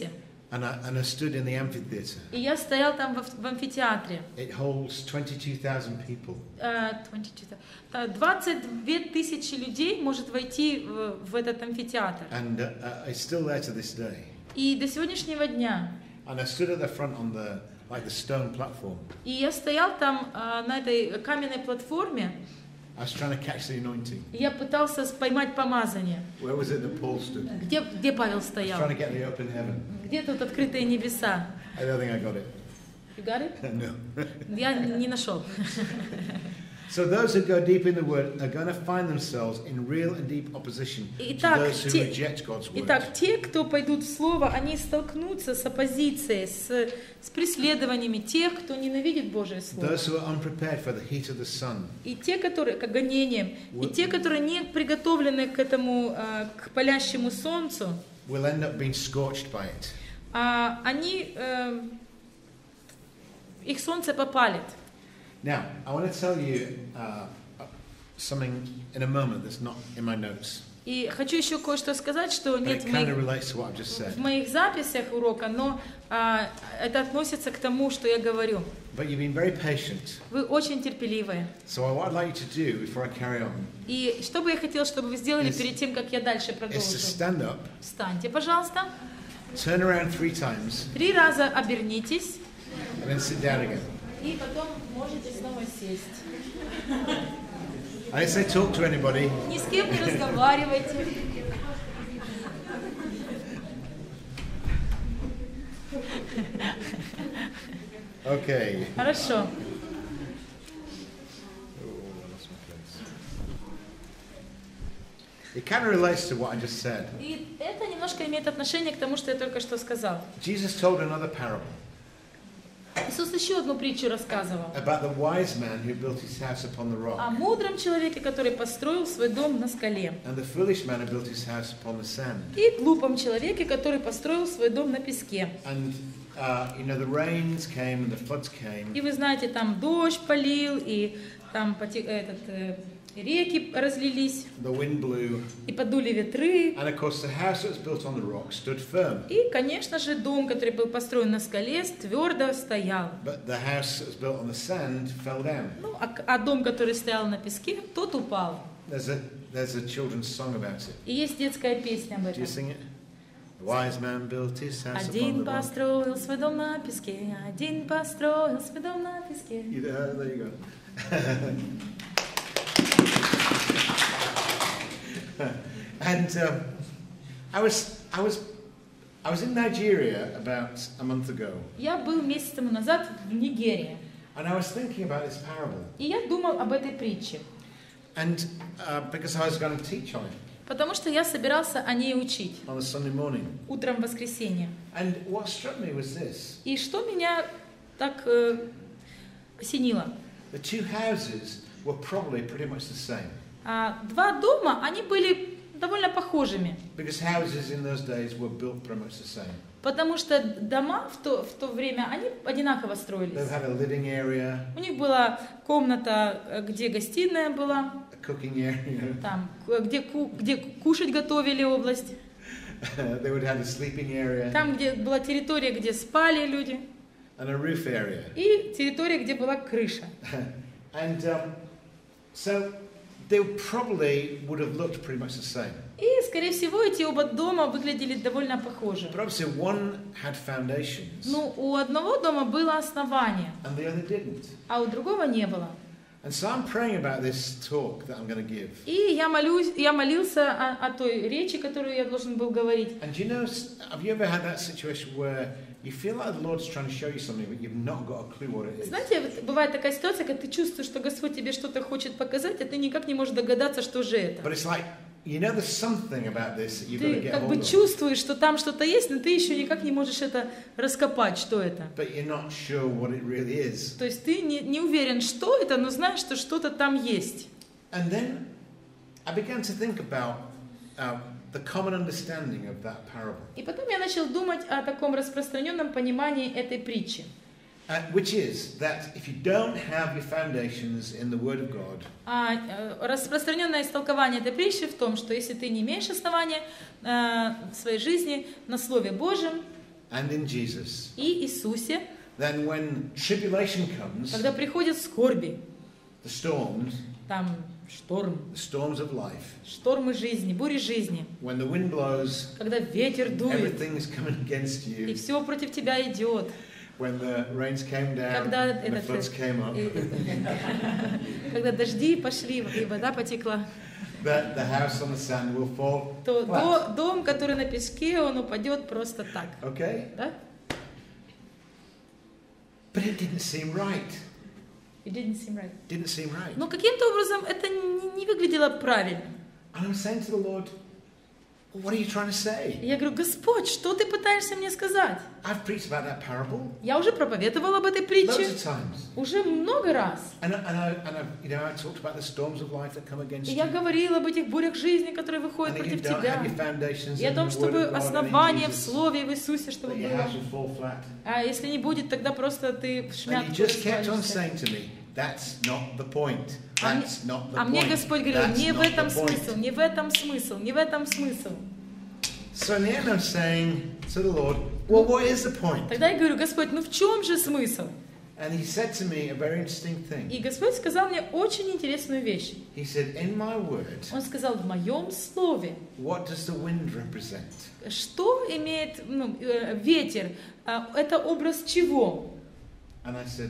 And I, and I stood in the amphitheater. И я стоял там в, в амфитеатре. It holds twenty-two thousand people. двадцать две тысячи людей может войти в, в этот амфитеатр. And uh, it's still there to this day. И до сегодняшнего дня. And I stood at the front on the like the stone platform. И я стоял там на этой каменной платформе. I was trying to catch the anointing. Я пытался поймать помазание. Where was it that Paul stood? Где, где Павел стоял? I was trying to get the open heaven. Где тут открытые небеса? I don't think I got it. You got it? No. Я не нашел. So those who go deep in the word are going to find themselves in real and deep opposition Итак, to those who те, reject God's word. итак, те, кто пойдут в Слово, они столкнутся с оппозицией, с, с преследованиями тех, кто ненавидит Божие Слово. Those who are unprepared for the heat of the sun. И те, которые, к гонениям, и те, которые не приготовлены к этому, к палящему солнцу, will end up being scorched by it. А, они, э, их солнце попалит. Now, I want to tell you uh, something in a moment that's not in my notes. И хочу еще кое-что сказать, что нет в моих, в моих записях урока, но а, это относится к тому, что я говорю. But you've been very patient. Вы очень терпеливые. So what I'd like you to do before I carry on. И что бы я хотела, чтобы вы сделали is, перед тем, как я дальше продолжу? Is to stand up, Встаньте, пожалуйста. Turn around three times. Три раза обернитесь. And then sit down again. И потом можете снова сесть. I didn't say talk to anybody. Ни с кем не разговаривайте. Okay. Хорошо. It kind of relates to what I just said. И это немножко имеет отношение к тому, что я только что сказал. Jesus told another parable. Иисус еще одну притчу рассказывал. About the wise man who built his house upon the rock. О мудром человеке, который построил свой дом на скале. And the foolish man who built his house upon the sand. И глупом человеке, который построил свой дом на песке. And uh, you know the rains came and the floods came. И вы знаете, там дождь полил, и там потек, этот, э, реки разлились. The wind blew. И подули ветры. And of course the house that was built on the rock stood firm. И, конечно же, дом, который был построен на скале, твердо стоял. But the house that was built on the sand fell down. Ну, а, а дом, который стоял на песке, тот упал. There's a there's a children's song about it. И есть детская песня об этом. Do you sing it? The wise man built his house Один upon the rock. построил свой дом на песке, один построил свой дом на песке. You there, there you go. And um, I was I was I was in Nigeria about a month ago. Я был месяц тому назад в Нигерии. And I was thinking about this parable. И я думал об этой притче. And uh, because I was going to teach on it. Потому что я собирался о ней учить. On a Sunday morning. Утром в воскресенье. And what struck me was this. И что меня так э, осенило? The two houses were probably pretty much the same. А, два дома, они были довольно похожими. Because houses in those days were built pretty much the same. Потому что дома в то, в то время, они одинаково строились. They had a living area. У них была комната, где гостиная была. A cooking area. Там, где, где кушать готовили область. They would have a sleeping area. Там, где была территория, где спали люди. And a roof area. И территория, где была крыша. And um, so they probably would have looked pretty much the same. И, скорее всего, эти оба дома выглядели довольно похоже. But obviously one had foundations. Ну, у одного дома было основание, and the other didn't. а у другого не было. And so I'm praying about this talk that I'm going to give. И я молюсь, я молился о, о той речи, которую я должен был говорить. And you know, have you ever had that situation where you feel like the Lord's trying to show you something, but you've not got a clue what it is? Знаете, бывает такая ситуация, когда ты чувствуешь, что Господь тебе что-то хочет показать, а ты никак не можешь догадаться, что же это. But it's like, you know, there's something about this that you've got to Ты get как hold бы of. чувствуешь, что там что-то есть, но ты еще никак не можешь это раскопать, что это. But you're not sure what it really is. То есть ты не, не уверен, что это, но знаешь, что что-то там есть. And then I began to think about uh, the common understanding of that parable. И потом я начал думать о таком распространенном понимании этой притчи. Uh, which is that if you don't have your foundations in the Word of God, А э, распространенное истолкование этой притчи в том, что если ты не имеешь основания э, в своей жизни на Слове Божьем, and in Jesus, и Иисусе, then when tribulation comes, когда приходят скорби, the storms, там шторм, the storms of life, штормы жизни, бури жизни, when the wind blows, когда ветер дует, everything is coming against и you, все против тебя идет, when the rains came down когда, and the этот, floods came up, когда дожди пошли и вода потекла, that the house on the sand will fall то flat. до- дом, который на песке, он упадет просто так. Okay? Да? But it didn't seem right. It didn't seem right. Didn't seem right. Но каким-то образом это не, не выглядело правильно. And I'm saying to the Lord, well, what are you trying to say? И я говорю, Господь, что ты пытаешься мне сказать? I've preached about that parable Я уже проповедовала об этой loads притче of times. уже много раз. And, I- and, I, and I've, you know, I talked about the storms of life that come against И you. я говорила об этих бурях жизни, которые выходят And that you против don't тебя. have your foundations И о in том, the Word чтобы of God and in основание в Jesus, Слове и в Иисусе, чтобы that your было. house will fall flat. А если не будет, тогда просто ты в And шмятку you just kept on развалишься. saying to me, that's not the point. А мне- That's not the А мне point. Господь говорил, That's не в not этом the point. смысл, не в этом смысл, не в этом смысл. So in the end I'm saying to the Lord, well, what is the point? Тогда я говорю, Господь, ну в чем же смысл? And he said to me a very interesting thing. И Господь сказал мне очень интересную вещь. He said, in my word, Он сказал, в моем слове, what does the wind represent? что имеет ну, э, ветер? А, Это образ чего? And I said,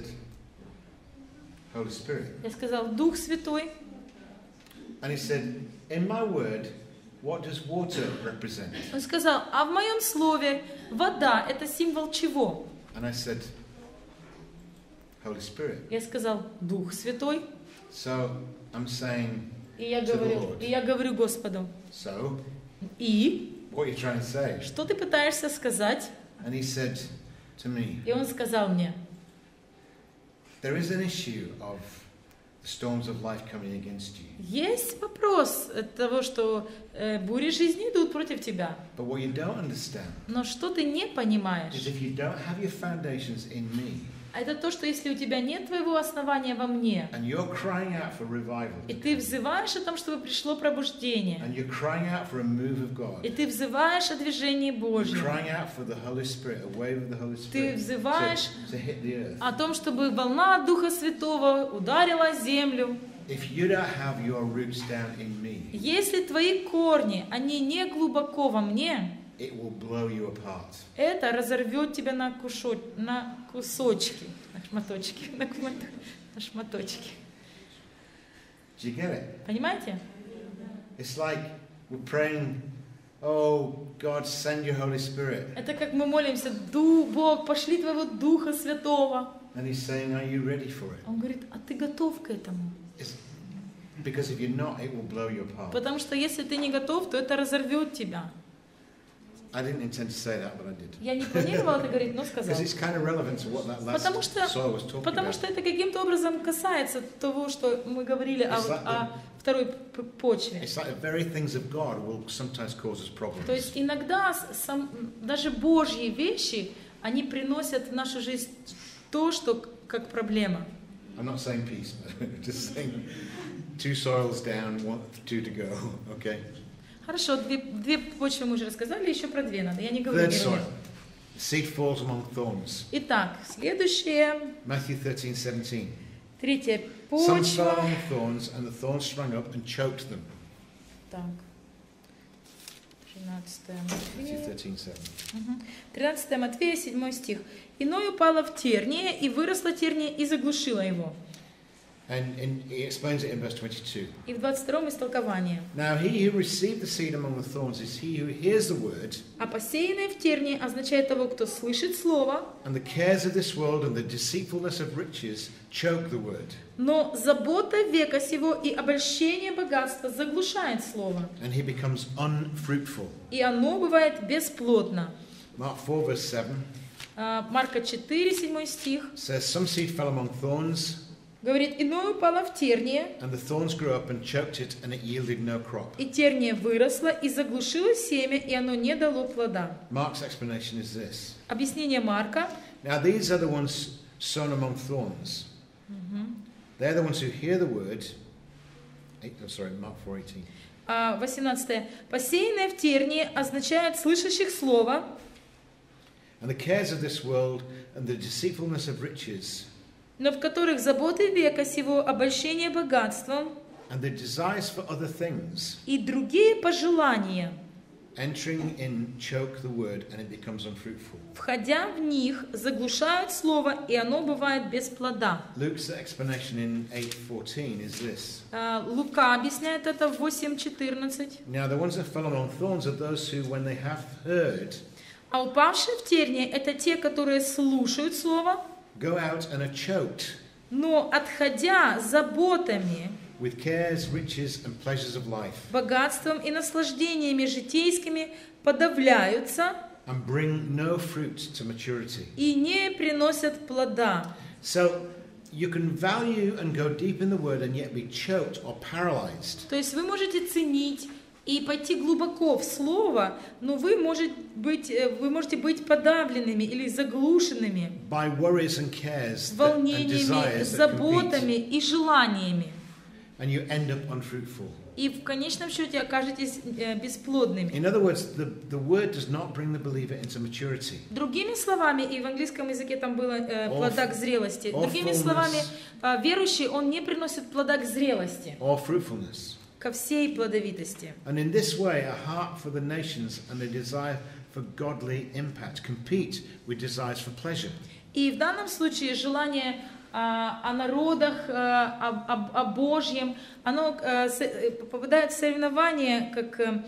Holy Spirit. Я сказал, Дух Святой. And he said, in my word, what does water represent? Он сказал, а в моем слове вода – это символ чего? And I said, Holy Spirit. Я сказал, Дух Святой. So I'm saying, И я To the говорю, Lord. и я говорю Господу, so и what are you trying to say? что ты пытаешься сказать? And he said to me, И он сказал мне, there is an issue of the storms of life coming against you. есть вопрос от того, что э, бури жизни идут против тебя. But what you don't understand Но что ты не понимаешь, is if you don't have your foundations in me, это то, что если у тебя нет твоего основания во мне, and you're crying out for revival, и ты взываешь о том, чтобы пришло пробуждение, and you're crying out for a move of God, и ты взываешь о движении you're Божьем, crying out for the Holy Spirit, a wave of the Holy ты Spirit взываешь to, to hit the earth. о том, чтобы волна Духа Святого ударила землю. If you don't have your roots down in me, Если твои корни, они не глубоко во мне, it will blow you apart. это разорвет тебя на, кушо... на кусочки, на шматочки, на, кумат- на шматочки. Do you get it? Понимаете? It's like we're praying, oh, God, send your Holy Spirit. Это как мы молимся, Ду, Бог, пошли Твоего Духа Святого. And he's saying, are you ready for it? Он говорит, а ты готов к этому? It's, because if you're not, it will blow you apart. Потому что если ты не готов, то это разорвет тебя. I didn't intend to say that, but I did. Я не планировала это говорить, но сказала. Because it's kind of relevant to what that last Потому что, soil was talking потому about. что это каким-то образом касается того, что мы говорили о, It's like the- о второй п- почве. It's like the very things of God will sometimes cause us problems. То есть иногда с- сам, даже Божьи вещи, они приносят в нашу жизнь то, что как проблема. I'm not saying peace, but just saying two soils down, one, two to go. Okay. Хорошо, две, две почвы мы уже рассказали, еще про две надо. Я не говорю. Third первую. soil. The seed falls among thorns. Итак, следующее, Matthew thirteen seventeen. третья Some fell почва. among thorns, and the thorns sprang up and choked them. Так, тринадцатое Matthew Матфея. thirteen seven. Мгм. тринадцатое Матфея, седьмой стих. «Иной упала в терние, и выросла терния, и заглушила его». And, and he explains it in verse twenty-two. И в двадцать втором истолкование. Now he who received the seed among the thorns is he who hears the word, А посеянное в тернии означает того, кто слышит слово, and the cares of this world and the deceitfulness of riches choke the word, но забота века сего и обольщение богатства заглушает слово, and he becomes unfruitful. и оно бывает бесплодно. Mark four verse seven А, Марка четыре, седьмой стих, says, some seed fell among thorns, говорит, «Иное упало в терние, and the thorns grew up and choked it, and it yielded no crop. и терния выросла, и заглушила семя, и оно не дало плода». Mark's explanation is this. Объяснение Марка. Now these are the ones sown among thorns. They're the ones who hear the word. Eight, oh, sorry, Mark four eighteen. А, восемнадцатое. «Посеянное в тернии» означает слышащих слово, and the cares of this world and the deceitfulness of riches, но в которых заботы века сего, обольщение богатством and the desires for other things, и другие пожелания, entering in choke the word and it becomes unfruitful. входя в них, заглушают слово, и оно бывает без плода. Luke's explanation in eight fourteen is this. А, Лука объясняет это в восемь четырнадцать. Now the ones that fell on thorns are those who, when they have heard, А упавшие в тернии — это те, которые слушают слово, go out and are choked но, отходя заботами, with cares, riches, and pleasures of life, богатством и наслаждениями житейскими, подавляются and bring no fruit to maturity. и не приносят плода. So you can value and go deep in the word and yet be choked or paralyzed То есть вы можете ценить и пойти глубоко в слово, но вы, может быть, э, вы можете быть подавленными или заглушенными by worries and cares that, and волнениями, desires that заботами compete, и желаниями. and you end up unfruitful. И в конечном счете окажетесь э, бесплодными. In other words, the, the word does not bring the believer into maturity. Другими словами, и в английском языке там было э, Or плода f- к зрелости. or Другими fullness. словами, э, верующий, он не приносит плода к зрелости, Or fruitfulness. ко всей плодовитости. And in this way, a heart for the nations and a desire for godly impact compete with desires for pleasure. И в данном случае желание а, о народах, а, о, о- о Божьем, оно а, с- э, попадает в соревнование как, э,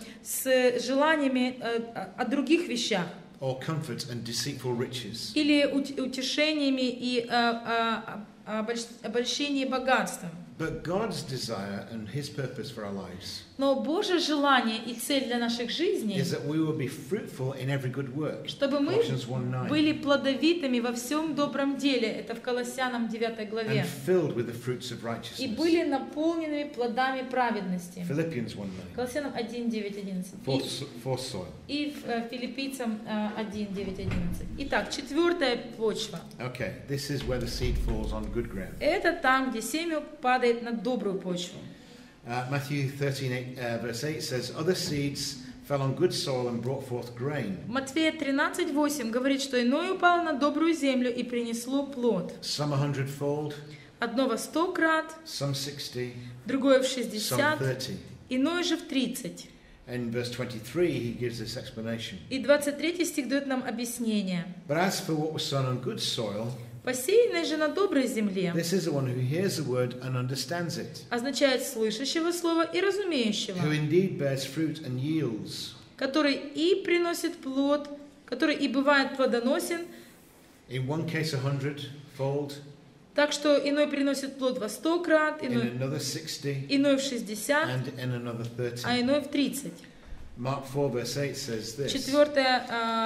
с желаниями э, о о других вещах. Or comfort and deceitful riches. Или ут- утешениями и а, а, обольщ- обольщении богатством. But God's desire and His purpose for our lives Но Божье желание и цель для наших жизней, is that we will be fruitful in every good work. чтобы мы Colossians one nine. были плодовитыми во всем добром деле, это в Колоссянам девятой главе, And filled with the fruits of и righteousness. были наполненными плодами праведности. Philippians one nine. Колоссянам один девять одиннадцать. For, И, for soil. и в, э, Филиппийцам э, один девять одиннадцать. Итак, четвертая почва. Okay, this is where the seed falls on good ground. Это там, где семя падает на добрую почву. Uh, Matthew thirteen, eight, uh, verse eight says, other seeds fell on good soil and brought forth grain. Матфея тринадцать восемь говорит, что иное упало на добрую землю и принесло плод. Some a hundredfold, Одно во сто крат, some sixty, другое в some шестьдесят, thirty. иное же в тридцать. In verse twenty-three, he gives this explanation. И двадцать третий стих дает нам объяснение. But as for what was sown on good soil, Посеянное же на доброй земле this is the one who hears the word and understands it, означает слышащего слова и разумеющего, who indeed bears fruit and yields, который и приносит плод, который и бывает плодоносен, in one case a hundredfold, так что иной приносит плод во сто крат, in иной, another sixty, иной в шестьдесят, and in another thirty. а иной в тридцать. Mark four verse eight says this. Четвертое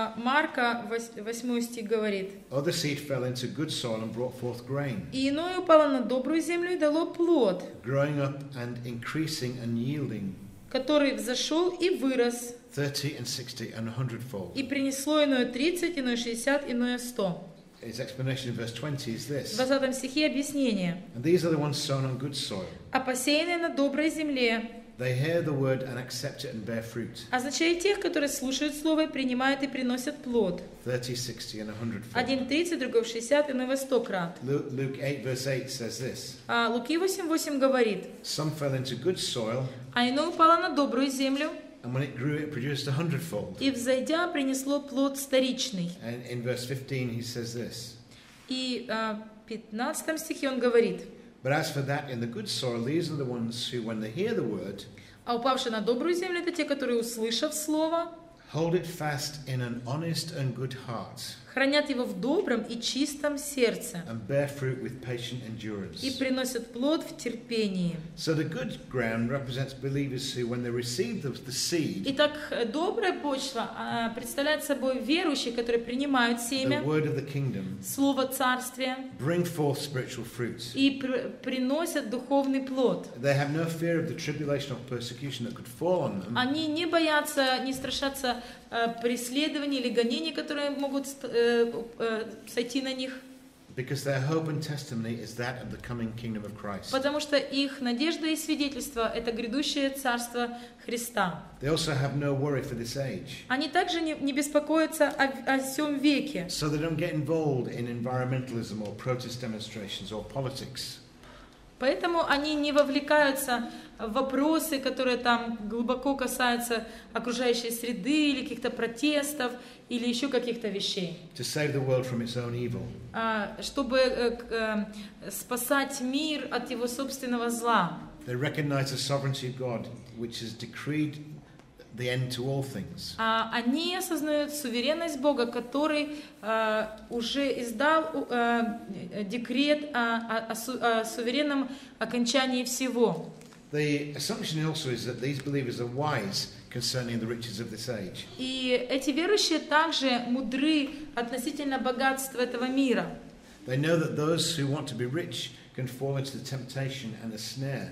Марка, восьмой стих говорит: Other seed fell into good soil and brought forth grain, «И иное упало на добрую землю и дало плод, growing up and increasing and yielding который взошел и вырос, thirty and sixty and a hundredfold. и принесло иное тридцать, иное шестьдесят, иное сто». His explanation in verse twenty is В this. двадцатом стихе объяснение: And these are the ones sown on good soil. «А посеянные на доброй земле» They hear the word and accept it and bear fruit. означает тех, которые слушают слово, принимают и приносят плод. thirty, sixty and a hundredfold. Один в тридцать, другой в шестьдесят, иной во сто крат. Lu- Luke eight verse eight says this. А Луки восемь восемь говорит: Some fell into good soil, «А иное упало на добрую землю, and when it grew, it produced a hundredfold. и взойдя принесло плод сторичный». And in verse fifteen, he says this. И а, в пятнадцатом стихе он говорит: But as for that in the good soil, these are the ones who, when they hear the word, «А упавшие на добрую землю — это те, которые, услышав слово, hold it fast in an honest and good heart, хранят его в добром и чистом сердце and bear fruit with patient и endurance. приносят плод в терпении». So the good ground represents believers who, when they receive the, the seed, Итак, добрая почва а, представляет собой верующие, которые принимают the семя, word of the kingdom, слово Царствия, bring forth spiritual fruit. и пр- приносят духовный плод. They have no fear of the tribulation or persecution that could fall on them, Они не боятся, не страшатся э, преследований или гонений, которые могут ст- э, э, сойти на них. Because their hope and testimony is that of the coming kingdom of Christ. Потому что их надежда и свидетельство – это грядущее царство Христа. They also have no worry for this age. Они также не, не беспокоятся о, о всем веке. So they don't get involved in environmentalism or protest demonstrations or politics. Поэтому они не вовлекаются в вопросы, которые там глубоко касаются окружающей среды или каких-то протестов или еще каких-то вещей. To save the world from its own evil. А, чтобы э, э, спасать мир от его собственного зла. They recognize the sovereignty of God, which has decreed the end to all things. А, они осознают суверенность Бога, который э, уже издал э, декрет о, о, о, су, о суверенном окончании всего. The assumption also is that these believers are wise concerning the riches of this age. И эти верующие также мудры относительно богатства этого мира. They know that those who want to be rich can fall into the temptation and the snare.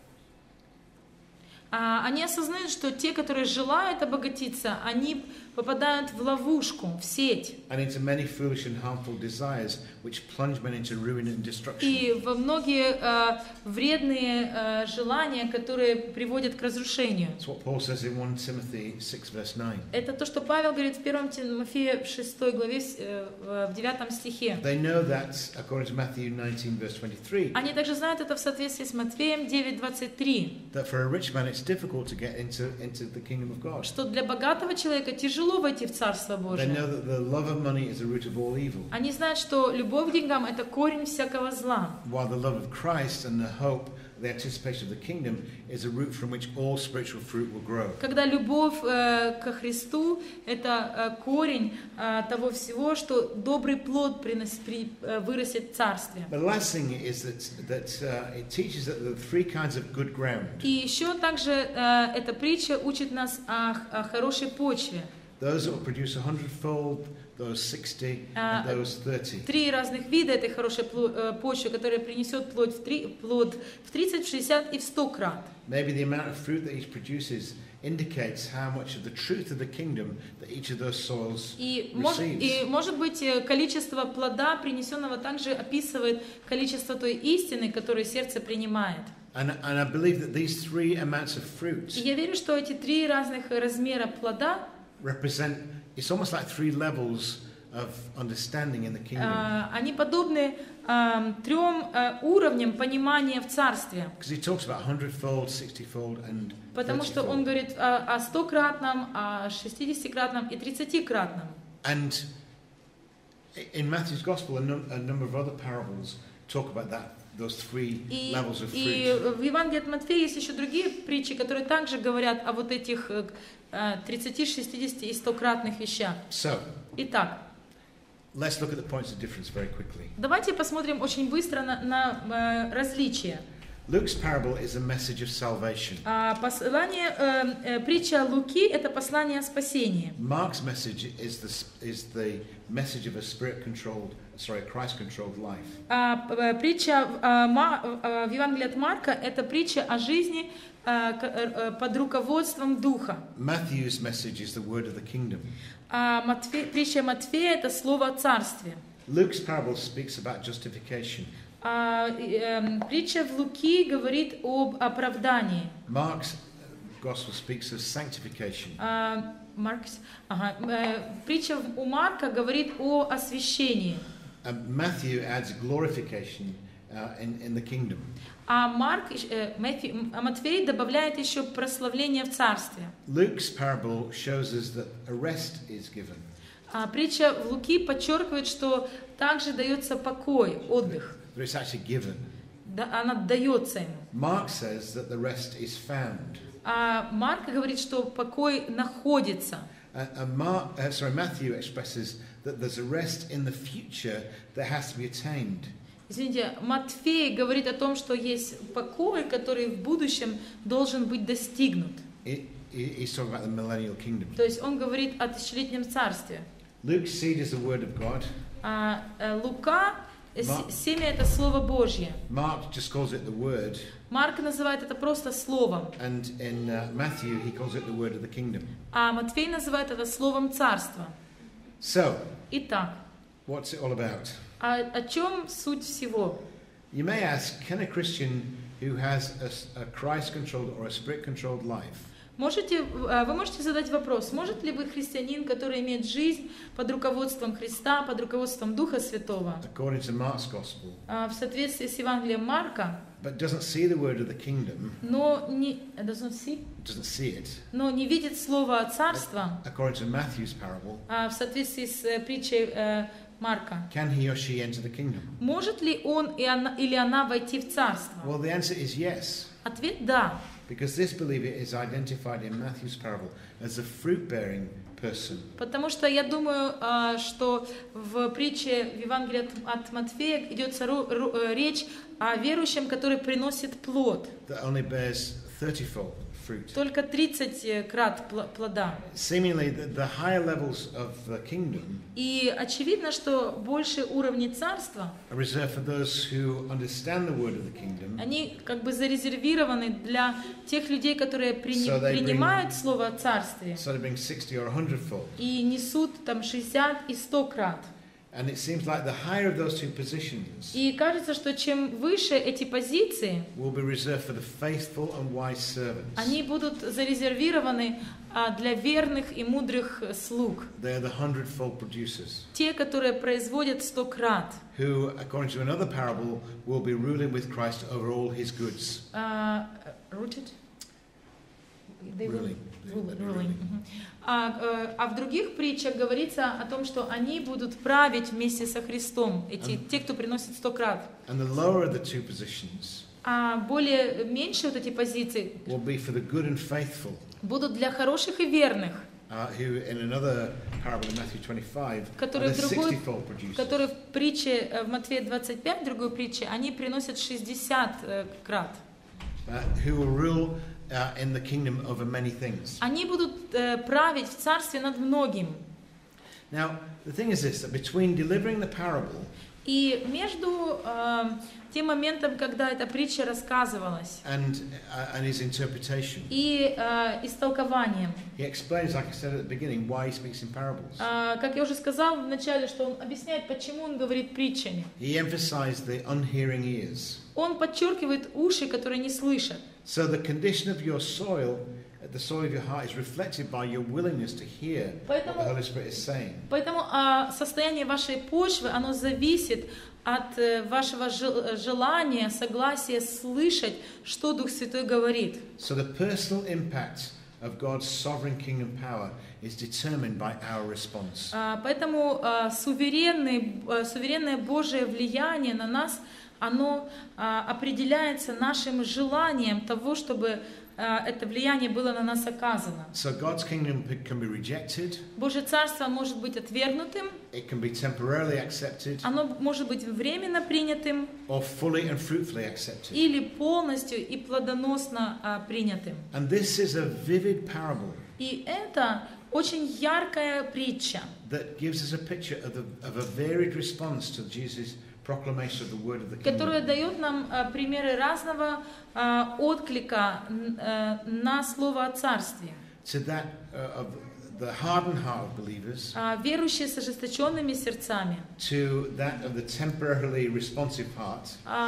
А, они осознают, что те, которые желают обогатиться, они попадают в ловушку, в сеть. And into many foolish and harmful desires which plunge men into ruin and destruction. И во многие э, вредные э, желания, которые приводят к разрушению. That's what Paul says in First Timothy six verse nine. Это то, что Павел говорит в первом Тимофея в шестой главе, э, в девятом стихе. They know that, according to Matthew nineteen verse twenty-three, Они также знают это в соответствии с Матфеем девять двадцать три, that for a rich man it's difficult to get into, into the kingdom of God. что для богатого человека тяжело войти в Царство They Божие. know that the love of money is the root of all evil, Они знают, что любовь к деньгам – это корень всякого зла. while the love of Christ and the hope, the anticipation of the kingdom is a root from which all spiritual fruit will grow. Когда любовь э, ко Христу – это э, корень э, того всего, что добрый плод принос, при, э, вырастет в Царстве. The last thing is that, that uh, it teaches that there are three kinds of good ground. И еще также э, эта притча учит нас о, о хорошей почве. Those that will produce a hundredfold, those sixty, and those thirty. Три разных вида этой хорошей почвы, которая принесет плод в, три, плод в тридцать, в шестьдесят и в сто крат. Maybe the amount of fruit that each produces indicates how much of the truth of the kingdom that each of those soils И, мож, и может быть количество плода, принесенного, также описывает количество той истины, которую сердце принимает. And, and I believe that these three amounts of fruit И я верю, что эти три разных размера плода represent, it's almost like three levels of understanding in the kingdom. Uh, они подобны uh, трем uh, уровням понимания в Царстве. Because he talks about hundredfold, sixtyfold, and Потому что он говорит о, о стократном, о шестидесятикратном и тридцатикратном. And in Matthew's Gospel, a, num- a number of other parables talk about that, those three И, levels of fruit. и в Евангелии от Матфея есть еще другие притчи, которые также говорят о вот этих тридцати, шестидесяти и стократных вещах. So, Итак, let's look at the points of difference very quickly. давайте посмотрим очень быстро на, на э, различия. Luke's parable is a message of salvation. А, послание, э, э, притча Луки – это послание о спасении. Mark's message is the, is the message of a spirit-controlled, sorry, Christ-controlled life. А, э, притча э, Ма, э, в Евангелии от Марка – это притча о жизни э, к, э, под руководством Духа. Matthew's message is the word of the kingdom. А Матфе, притча Матфея – это слово о царстве. Luke's parable speaks about justification. А, э, притча в Луки говорит об оправдании. Mark's gospel speaks of sanctification. А, Маркс, ага, э, притча у Марка говорит о освящении. And Matthew adds glorification uh, in, in the kingdom. А Марк, э, Матфей, а Матфей добавляет еще прославление в царстве. Luke's parable shows us that a rest is given. А притча в Луки подчеркивает, что также дается покой, отдых. But it's actually given. Да, она дается ему. Mark says that the rest is found. А Марк говорит, что покой находится. Uh, and Mark, uh, sorry, Matthew expresses that there's a rest in the future that has to be attained. Извините, Матфей говорит о том, что есть покой, который в будущем должен быть достигнут. It, he's talking about the millennial kingdom. То есть он говорит о тысячелетнем царстве. Luke's seed is the word of God. А э, Лука, э, Ма- семя это Слово Божье. Mark just calls it the word. Марк называет это просто словом, And in uh, Matthew, he calls it the word of the kingdom. а Матфей называет это словом царства. So, Итак, what's it all about? А о чем суть всего? You may ask, can a Christian who has a, a Christ-controlled or a Spirit-controlled life Можете, вы можете задать вопрос, может ли быть христианин, который имеет жизнь под руководством Христа, под руководством Духа Святого, according to Mark's Gospel, в соответствии с Евангелием Марка, but doesn't see the word of the kingdom, но не, doesn't see, doesn't see it, но не видит слова Царства, according to Matthew's parable, в соответствии с притчей Марка? can he or she enter the kingdom? Может ли он и она, или она войти в Царство? Well, the answer is yes, Ответ да. because this believer is identified in Matthew's parable as a fruit-bearing person. Потому что я думаю, что в притче в Евангелии от Матфея идет речь о верующем, который приносит плод. That only bears thirty-fold fruit. Только тридцать крат плода. Seemingly, the, the higher levels of the kingdom И очевидно, что больше уровни царства, are reserved for those who understand the word of the kingdom, они как бы зарезервированы для тех людей, которые прини- So they bring- принимают слово о царстве so they bring sixty or a hundredfold. и несут там шестьдесят и сто крат. And it seems like the higher of those two positions И кажется, что чем выше эти позиции, will be reserved for the faithful and wise servants. они будут зарезервированы а, для верных и мудрых слуг. They are the hundredfold producers, Те, которые производят сто крат. who, according to another parable, will be ruling with Christ over all his goods. А, rooted? They will- Ruling. Ruling, ruling. Мгм. А, э, а в других притчах говорится о том, что они будут править вместе со Христом, эти, те, кто приносит сто крат. And the lower of the two positions А более меньшие вот эти позиции will be for the good and faithful, будут для хороших и верных, uh, who in another parable in Matthew twenty-five are которые the в другой, sixty-fold producers. которые в притче э, в Матфея двадцать пять, в другой притче, они приносят шестьдесят э, крат. Uh, who will rule uh, in the kingdom over many things. Они будут э, править в царстве над многим. Now, the thing is this, that between delivering the parable И между э, тем моментом, когда эта притча рассказывалась, and, uh, and his interpretation, и э, истолкованием, he explains, like I said at the beginning, why he speaks in parables. э, как я уже сказал в начале, что он объясняет, почему он говорит притчами. He emphasized the unhearing ears. Он подчеркивает уши, которые не слышат. So the condition of your soil, the soil of your heart, is reflected by your willingness to hear what the Holy Spirit is saying. Поэтому э, состояние вашей почвы, оно зависит от э, вашего жел- желания, согласия слышать, что Дух Святой говорит. So the personal impact of God's sovereign kingdom power is determined by our response. А, Поэтому а, суверенный, а, суверенное Божие влияние на нас, оно а, определяется нашим желанием того, чтобы а, это влияние было на нас оказано. So God's kingdom can be rejected, Божье Царство может быть отвергнутым, it can be temporarily accepted, оно может быть временно принятым or fully and fruitfully accepted. или полностью и плодоносно а, принятым. And this is a vivid parable И это очень яркая притча, that gives us a picture of, the, of a varied response to Jesus' proclamation of the word of the которая kingdom. дает нам а, примеры разного а, отклика н- а, на слово о царстве. To that uh, of the hardened heart of believers, А, верующие с ожесточенными сердцами, to that of the temporarily responsive heart,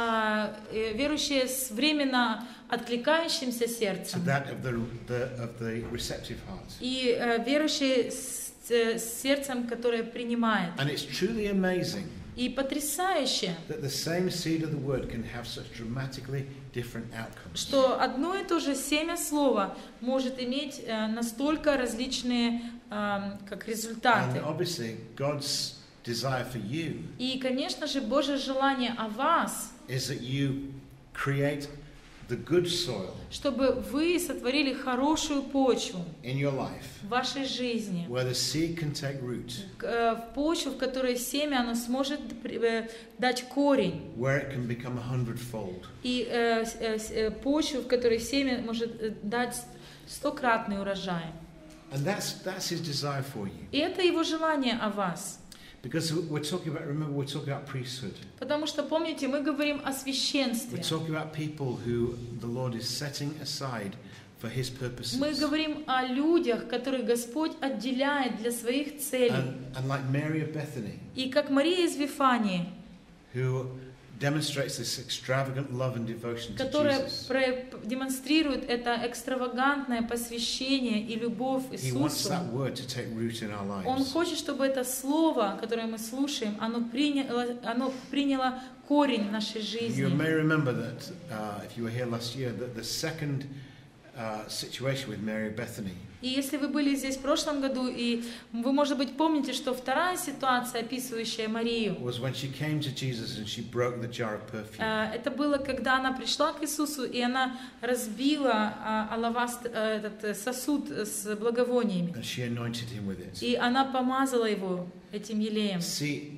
а, э, верующие с временно откликающимся to сердцем that of the, the of the receptive heart. и э, верующие с, э, с сердцем, которое принимает. And it's truly amazing И потрясающе, that the same seed of the word can have such dramatically different outcomes. что одно и то же семя слова может иметь э, настолько различные э, как результаты. And obviously, God's desire for you И, конечно же, Божье желание о вас, is that you create the good soil чтобы вы сотворили хорошую почву in your life, в вашей жизни, where the seed can take root, к- э, в почву, в которой семя оно сможет при- э, дать корень, where it can become a hundredfold. и э, с- э, с- э, почву, в которой семя может э, дать стократный урожай. And that's that's His desire for you. И это его желание о вас. Because we're talking about, remember, we're talking about priesthood. Потому что, помните, мы говорим о We're священстве. talking about people who the Lord is setting aside for His purposes. Мы говорим о людях, которых Господь отделяет для своих целей. And, and like Mary of Bethany, И как Мария из Вифании, who demonstrates this extravagant love and devotion to которая Jesus. про- демонстрирует это экстравагантное посвящение и любовь He wants Иисусу. that word to take root in our Он lives. хочет, чтобы это слово, которое мы слушаем, оно приняло, оно приняло корень в нашей You жизни. may remember that uh, if you were here last year, that the second uh, situation with Mary of Bethany И если вы были здесь в прошлом году, и вы, может быть, помните, что вторая ситуация, описывающая Марию, was when she came to Jesus and she broke the jar of perfume. э, это было, когда она пришла к Иисусу, и она разбила э, алаваст, э, этот э, сосуд с благовониями. And she anointed him with it. И она помазала его этим елеем. See,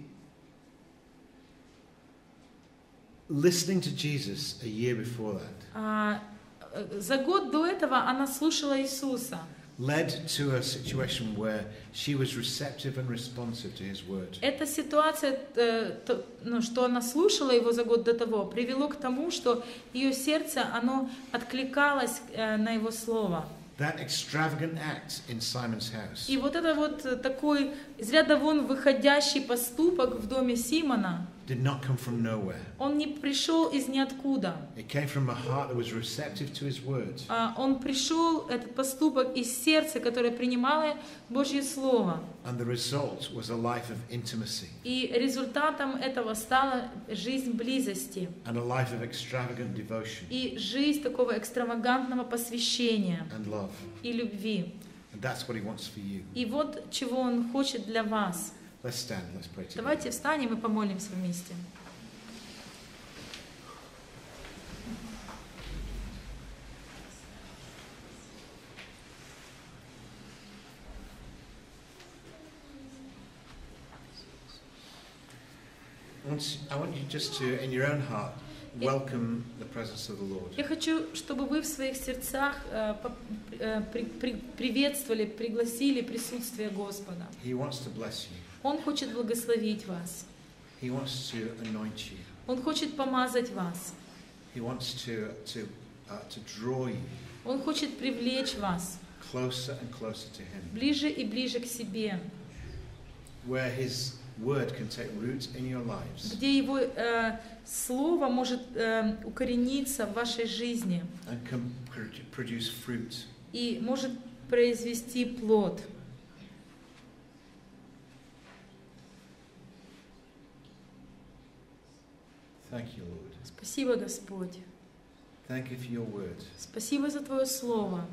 listening to Jesus a year before that А, э, за год до этого она слушала Иисуса. led to a situation where she was receptive and responsive to his word. Эта ситуация, э, то, ну, что она слушала его за год до того, привело к тому, что ее сердце, оно откликалось э, на его слово. That extravagant act in Simon's house И вот это вот э, такой из ряда вон выходящий поступок в доме Симона, did not come from nowhere. он не пришел из ниоткуда. It came from a heart that was receptive to his word. А Он пришел, этот поступок, из сердца, которое принимало Божье Слово. And the result was a life of intimacy И результатом этого стала жизнь близости and a life of extravagant devotion и жизнь такого экстравагантного посвящения and love. и любви. And that's what he wants for you. И вот чего Он хочет для вас. Let's stand, let's pray together. Давайте встанем и помолимся вместе. I want, I want you just to, in your own heart, welcome the presence of the Lord. Я хочу, чтобы вы в своих сердцах э, по- э, при- при- приветствовали, пригласили присутствие Господа. He wants to bless you. Он хочет благословить вас. He wants to anoint you. Он хочет помазать вас. He wants to, to, uh, to draw you Он хочет привлечь вас closer and closer to Him, ближе и ближе к себе, where His word can take root in your lives где Его э, Слово может э, укорениться в вашей жизни and can pr- produce fruit. и может произвести плод. Thank you, Lord. Спасибо, Господь. Thank you for your word. Спасибо за Твое Слово.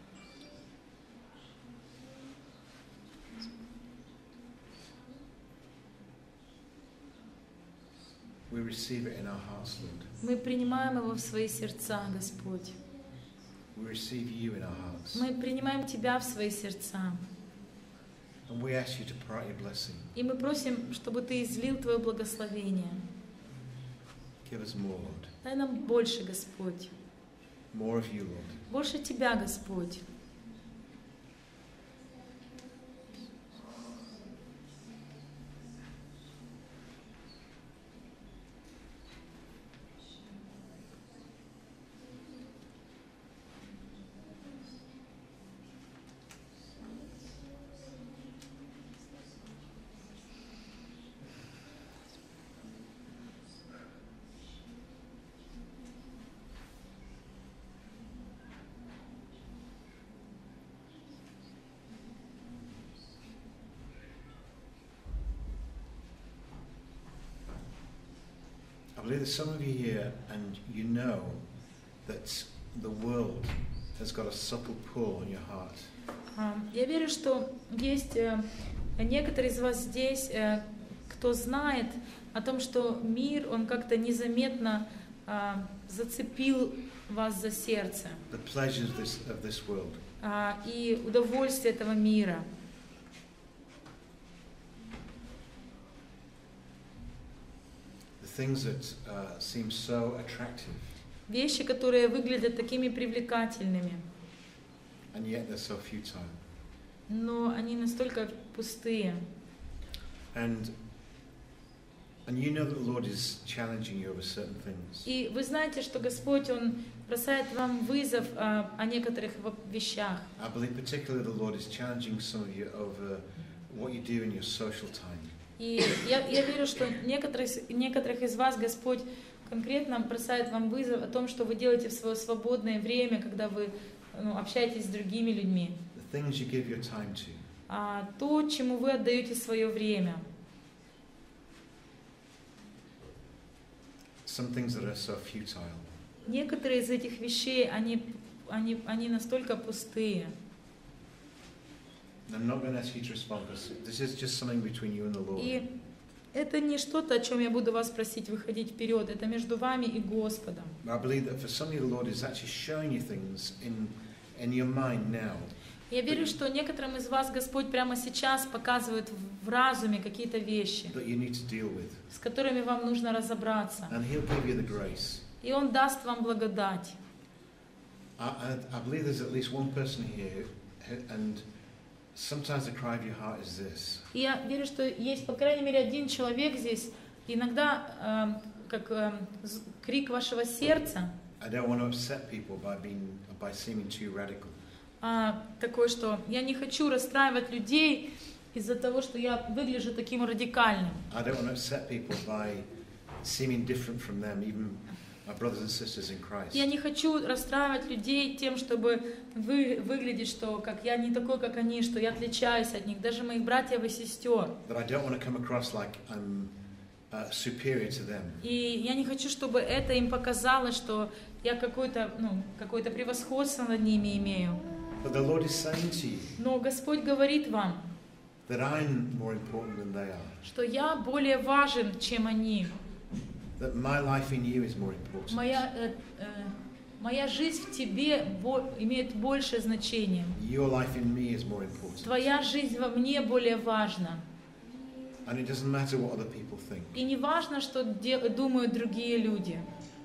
We receive it in our hearts, Lord. Мы принимаем его в свои сердца, Господь. We receive you in our hearts. Мы принимаем Тебя в свои сердца. And we ask you to pour out your blessing. И мы просим, чтобы Ты излил Твое благословение. Give us more, Lord. Дай нам больше, Господь. More of you, Lord. Больше Тебя, Господь. I believe there's some of you here and you know that the world has got a subtle pull on your heart. А, Я верю, что есть э, некоторые из вас здесь, э, кто знает о том, что мир, он как-то незаметно а, зацепил вас за сердце. The pleasures of this, of this world. А, и удовольствие этого мира. The things that uh, seem so attractive Вещи, которые выглядят такими привлекательными, and yet they're so futile. но они настолько пустые. And and you know that the Lord is challenging you over certain things. И вы знаете, что Господь, Он бросает вам вызов а, о некоторых во- вещах. I believe particularly the Lord is challenging some of you over what you do in your social time. И я, я верю, что некоторых, некоторых из вас Господь конкретно бросает вам вызов о том, что вы делаете в свое свободное время, когда вы ну, общаетесь с другими людьми. The things you give your time to. А то, чему вы отдаете свое время. Some things that are so futile. Некоторые из этих вещей, они, они, они настолько пустые. I'm not going to ask you to respond because this is just something between you and the Lord. И это не что-то, о чем я буду вас просить выходить вперед. Это между вами и Господом. I believe that for some of you, the Lord is actually showing you things in in your mind now. Я верю, что некоторым из вас Господь прямо сейчас показывает в разуме какие-то вещи, That you need to deal with. с которыми вам нужно разобраться. And He'll give you the grace. И Он даст вам благодать. I, I, I believe there's at least one person here, and sometimes the cry of your heart is this. И я верю, что есть, по крайней мере, один человек здесь. Иногда, э, как э, крик вашего сердца, I don't want to upset people by being by seeming too radical. э, такой, что я не хочу расстраивать людей из-за того, что я выгляжу таким радикальным. I don't want to upset people by seeming different from them, even my brothers and sisters in Christ. Я не хочу расстраивать людей тем, чтобы вы, выглядеть, что как я не такой, как они, что я отличаюсь от них, даже моих братьев и сестер. That I don't want to come across like I'm uh, superior to them. И я не хочу, чтобы это им показало, что я какое-то, ну, какое-то превосходство над ними имею. But the Lord is saying to you Но Господь говорит вам, that I'm more important than they are. что я более важен, чем они. That my life in you is more important. Моя, э, э, моя жизнь в тебе бо- имеет большее значение. Your life in me is more important. Твоя жизнь во мне более важна. And it doesn't matter what other people think. И не важно, что де- думают другие люди.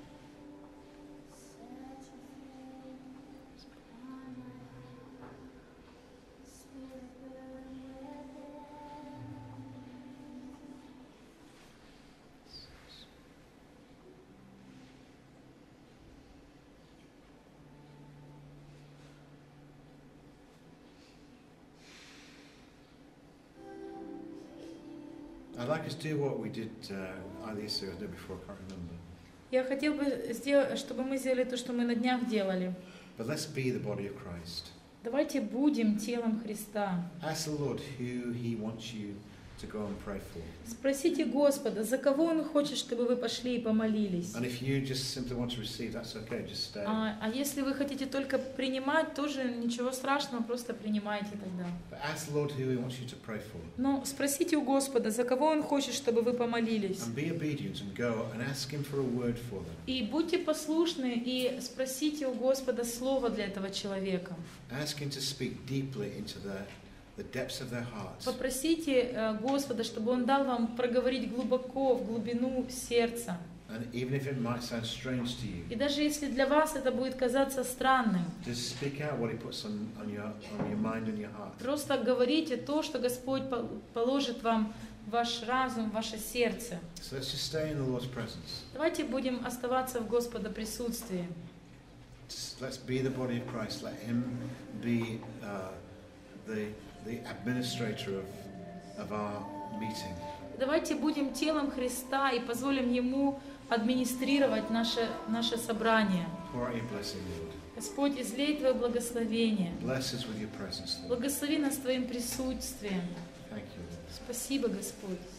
I'd like us to do what we did uh, either yesterday or the day before, I can't remember. Я хотел бы сделать, чтобы мы сделали то, что мы на днях делали. But let's be the body of Christ. Давайте будем телом Христа. Ask the Lord who He wants you to go and pray for. Спросите Господа, за кого Он хочет, чтобы вы пошли и помолились. And if you just simply want to receive, that's okay, just stay. А, а если вы хотите только принимать, тоже ничего страшного, просто принимайте тогда. But ask the Lord who He wants you to pray for. Но спросите у Господа, за кого Он хочет, чтобы вы помолились. And be obedient and go and ask Him for a word for them. И будьте послушны и спросите у Господа слово для этого человека. Ask Him to speak deeply into the, the depths of their hearts. Попросите э, Господа, чтобы Он дал вам проговорить глубоко, в глубину сердца. And even if it might sound strange to you, И даже если для вас это будет казаться странным, just speak out what He puts on, on, your, on your mind and your heart. просто говорите то, что Господь по- положит вам в ваш разум, в ваше сердце. So let's just stay in the Lord's presence. Давайте будем оставаться в Господа присутствии. Just let's be the body of Christ. Let Him be uh, the, the administrator of, of our meeting. Давайте будем телом Христа и позволим Ему администрировать наше, наше собрание. Pour out your blessing, Lord. Господь, излей Твое благословение. Bless us with your presence, Lord. Благослови нас Твоим присутствием. Thank you, Lord. Спасибо, Господь.